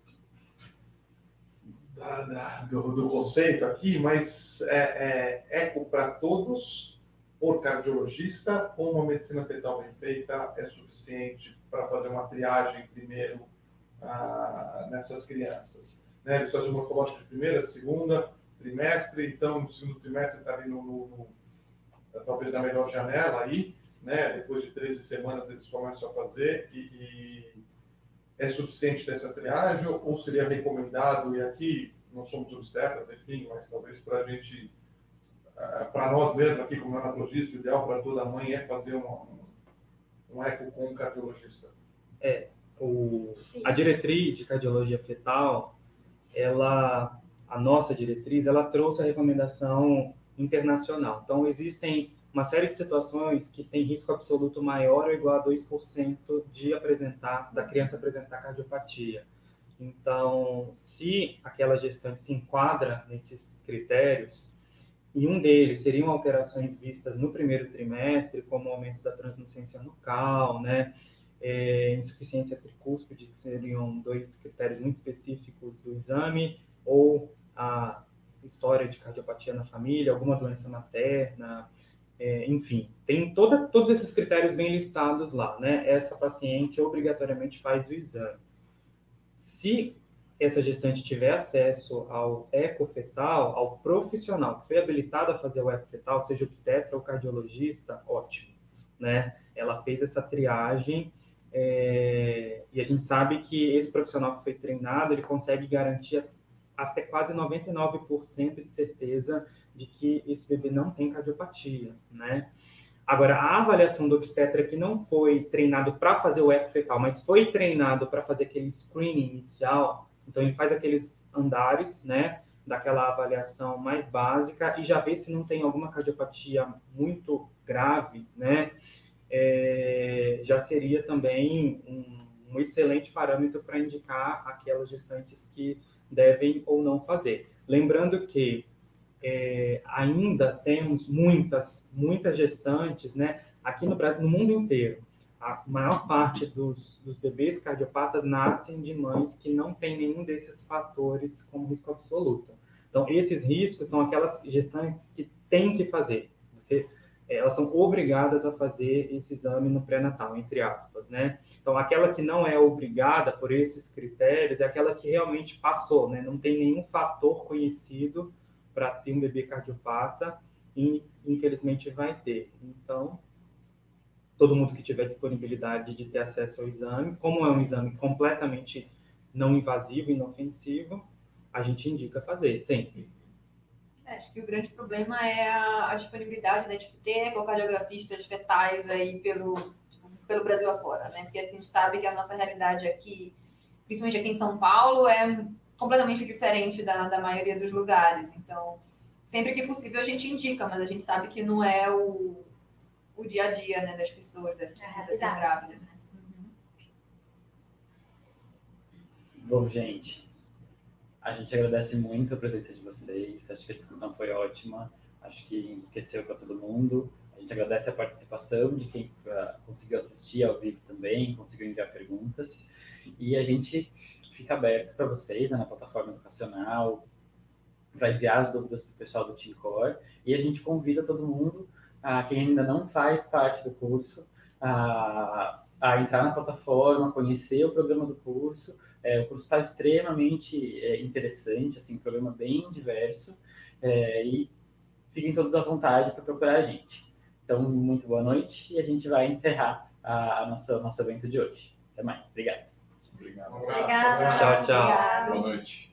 da- da- do, do conceito aqui, mas é, é eco para todos, por cardiologista, com uma medicina fetal bem feita, é suficiente para fazer uma triagem primeiro ah, nessas crianças. Né? Eles fazem morfológica de primeira, de segunda, trimestre, então no segundo trimestre está ali no, no, no, talvez na melhor janela aí, né? Depois de treze semanas eles começam a fazer e, e é suficiente dessa triagem ou seria recomendado, e aqui não somos obstetras, enfim, mas talvez para a gente, para nós mesmos aqui como neonatologista, o ideal para toda mãe é fazer um, um eco com um cardiologista. É, o, a diretriz de cardiologia fetal, ela, a nossa diretriz, ela trouxe a recomendação internacional. Então, existem uma série de situações que tem risco absoluto maior ou igual a dois por cento de apresentar, da criança apresentar cardiopatia. Então, se aquela gestante se enquadra nesses critérios, e um deles seriam alterações vistas no primeiro trimestre, como o aumento da translucência nucal, né? É, insuficiência tricúspide, que seriam dois critérios muito específicos do exame, ou a história de cardiopatia na família, alguma doença materna, é, enfim, tem toda, todos esses critérios bem listados lá, né? Essa paciente obrigatoriamente faz o exame. Se essa gestante tiver acesso ao ecofetal, ao profissional que foi habilitado a fazer o ecofetal, seja obstetra ou cardiologista, ótimo, né? Ela fez essa triagem é, e a gente sabe que esse profissional que foi treinado, ele consegue garantir até quase noventa e nove por cento de certeza de que esse bebê não tem cardiopatia, né? Agora, a avaliação do obstetra que não foi treinado para fazer o ecofetal, mas foi treinado para fazer aquele screening inicial, então ele faz aqueles andares, né, daquela avaliação mais básica e já ver se não tem alguma cardiopatia muito grave, né, é, já seria também um, um excelente parâmetro para indicar aquelas gestantes que devem ou não fazer. Lembrando que é, ainda temos muitas, muitas gestantes, né, aqui no Brasil, no mundo inteiro. A maior parte dos, dos bebês cardiopatas nascem de mães que não têm nenhum desses fatores como risco absoluto. Então, esses riscos são aquelas gestantes que têm que fazer. Você, elas são obrigadas a fazer esse exame no pré-natal, entre aspas, né? Então, aquela que não é obrigada por esses critérios é aquela que realmente passou, né? Não tem nenhum fator conhecido para ter um bebê cardiopata e, infelizmente, vai ter. Então, todo mundo que tiver disponibilidade de ter acesso ao exame, como é um exame completamente não invasivo e inofensivo, a gente indica fazer, sempre. É, acho que o grande problema é a, a disponibilidade, né, de ter ecocardiografistas fetais aí pelo, pelo Brasil afora, né? Porque assim, a gente sabe que a nossa realidade aqui, principalmente aqui em São Paulo, é completamente diferente da, da maioria dos lugares. Então, sempre que possível a gente indica, mas a gente sabe que não é o o dia a dia, né, das pessoas, das pessoas grávidas. Né? Uhum. Bom, gente, a gente agradece muito a presença de vocês, acho que a discussão foi ótima, acho que enriqueceu para todo mundo, a gente agradece a participação de quem uh, conseguiu assistir ao vivo também, conseguiu enviar perguntas, e a gente fica aberto para vocês, né, na plataforma educacional, para enviar as dúvidas para o pessoal do TeamCore, e a gente convida todo mundo, a quem ainda não faz parte do curso, a, a entrar na plataforma, conhecer o programa do curso. É, o curso está extremamente é, interessante, assim, um programa bem diverso, é, e fiquem todos à vontade para procurar a gente. Então, muito boa noite, e a gente vai encerrar a, a nossa, o nosso evento de hoje. Até mais. Obrigado. Obrigado. Obrigada. Tchau, tchau. Obrigado. Boa noite.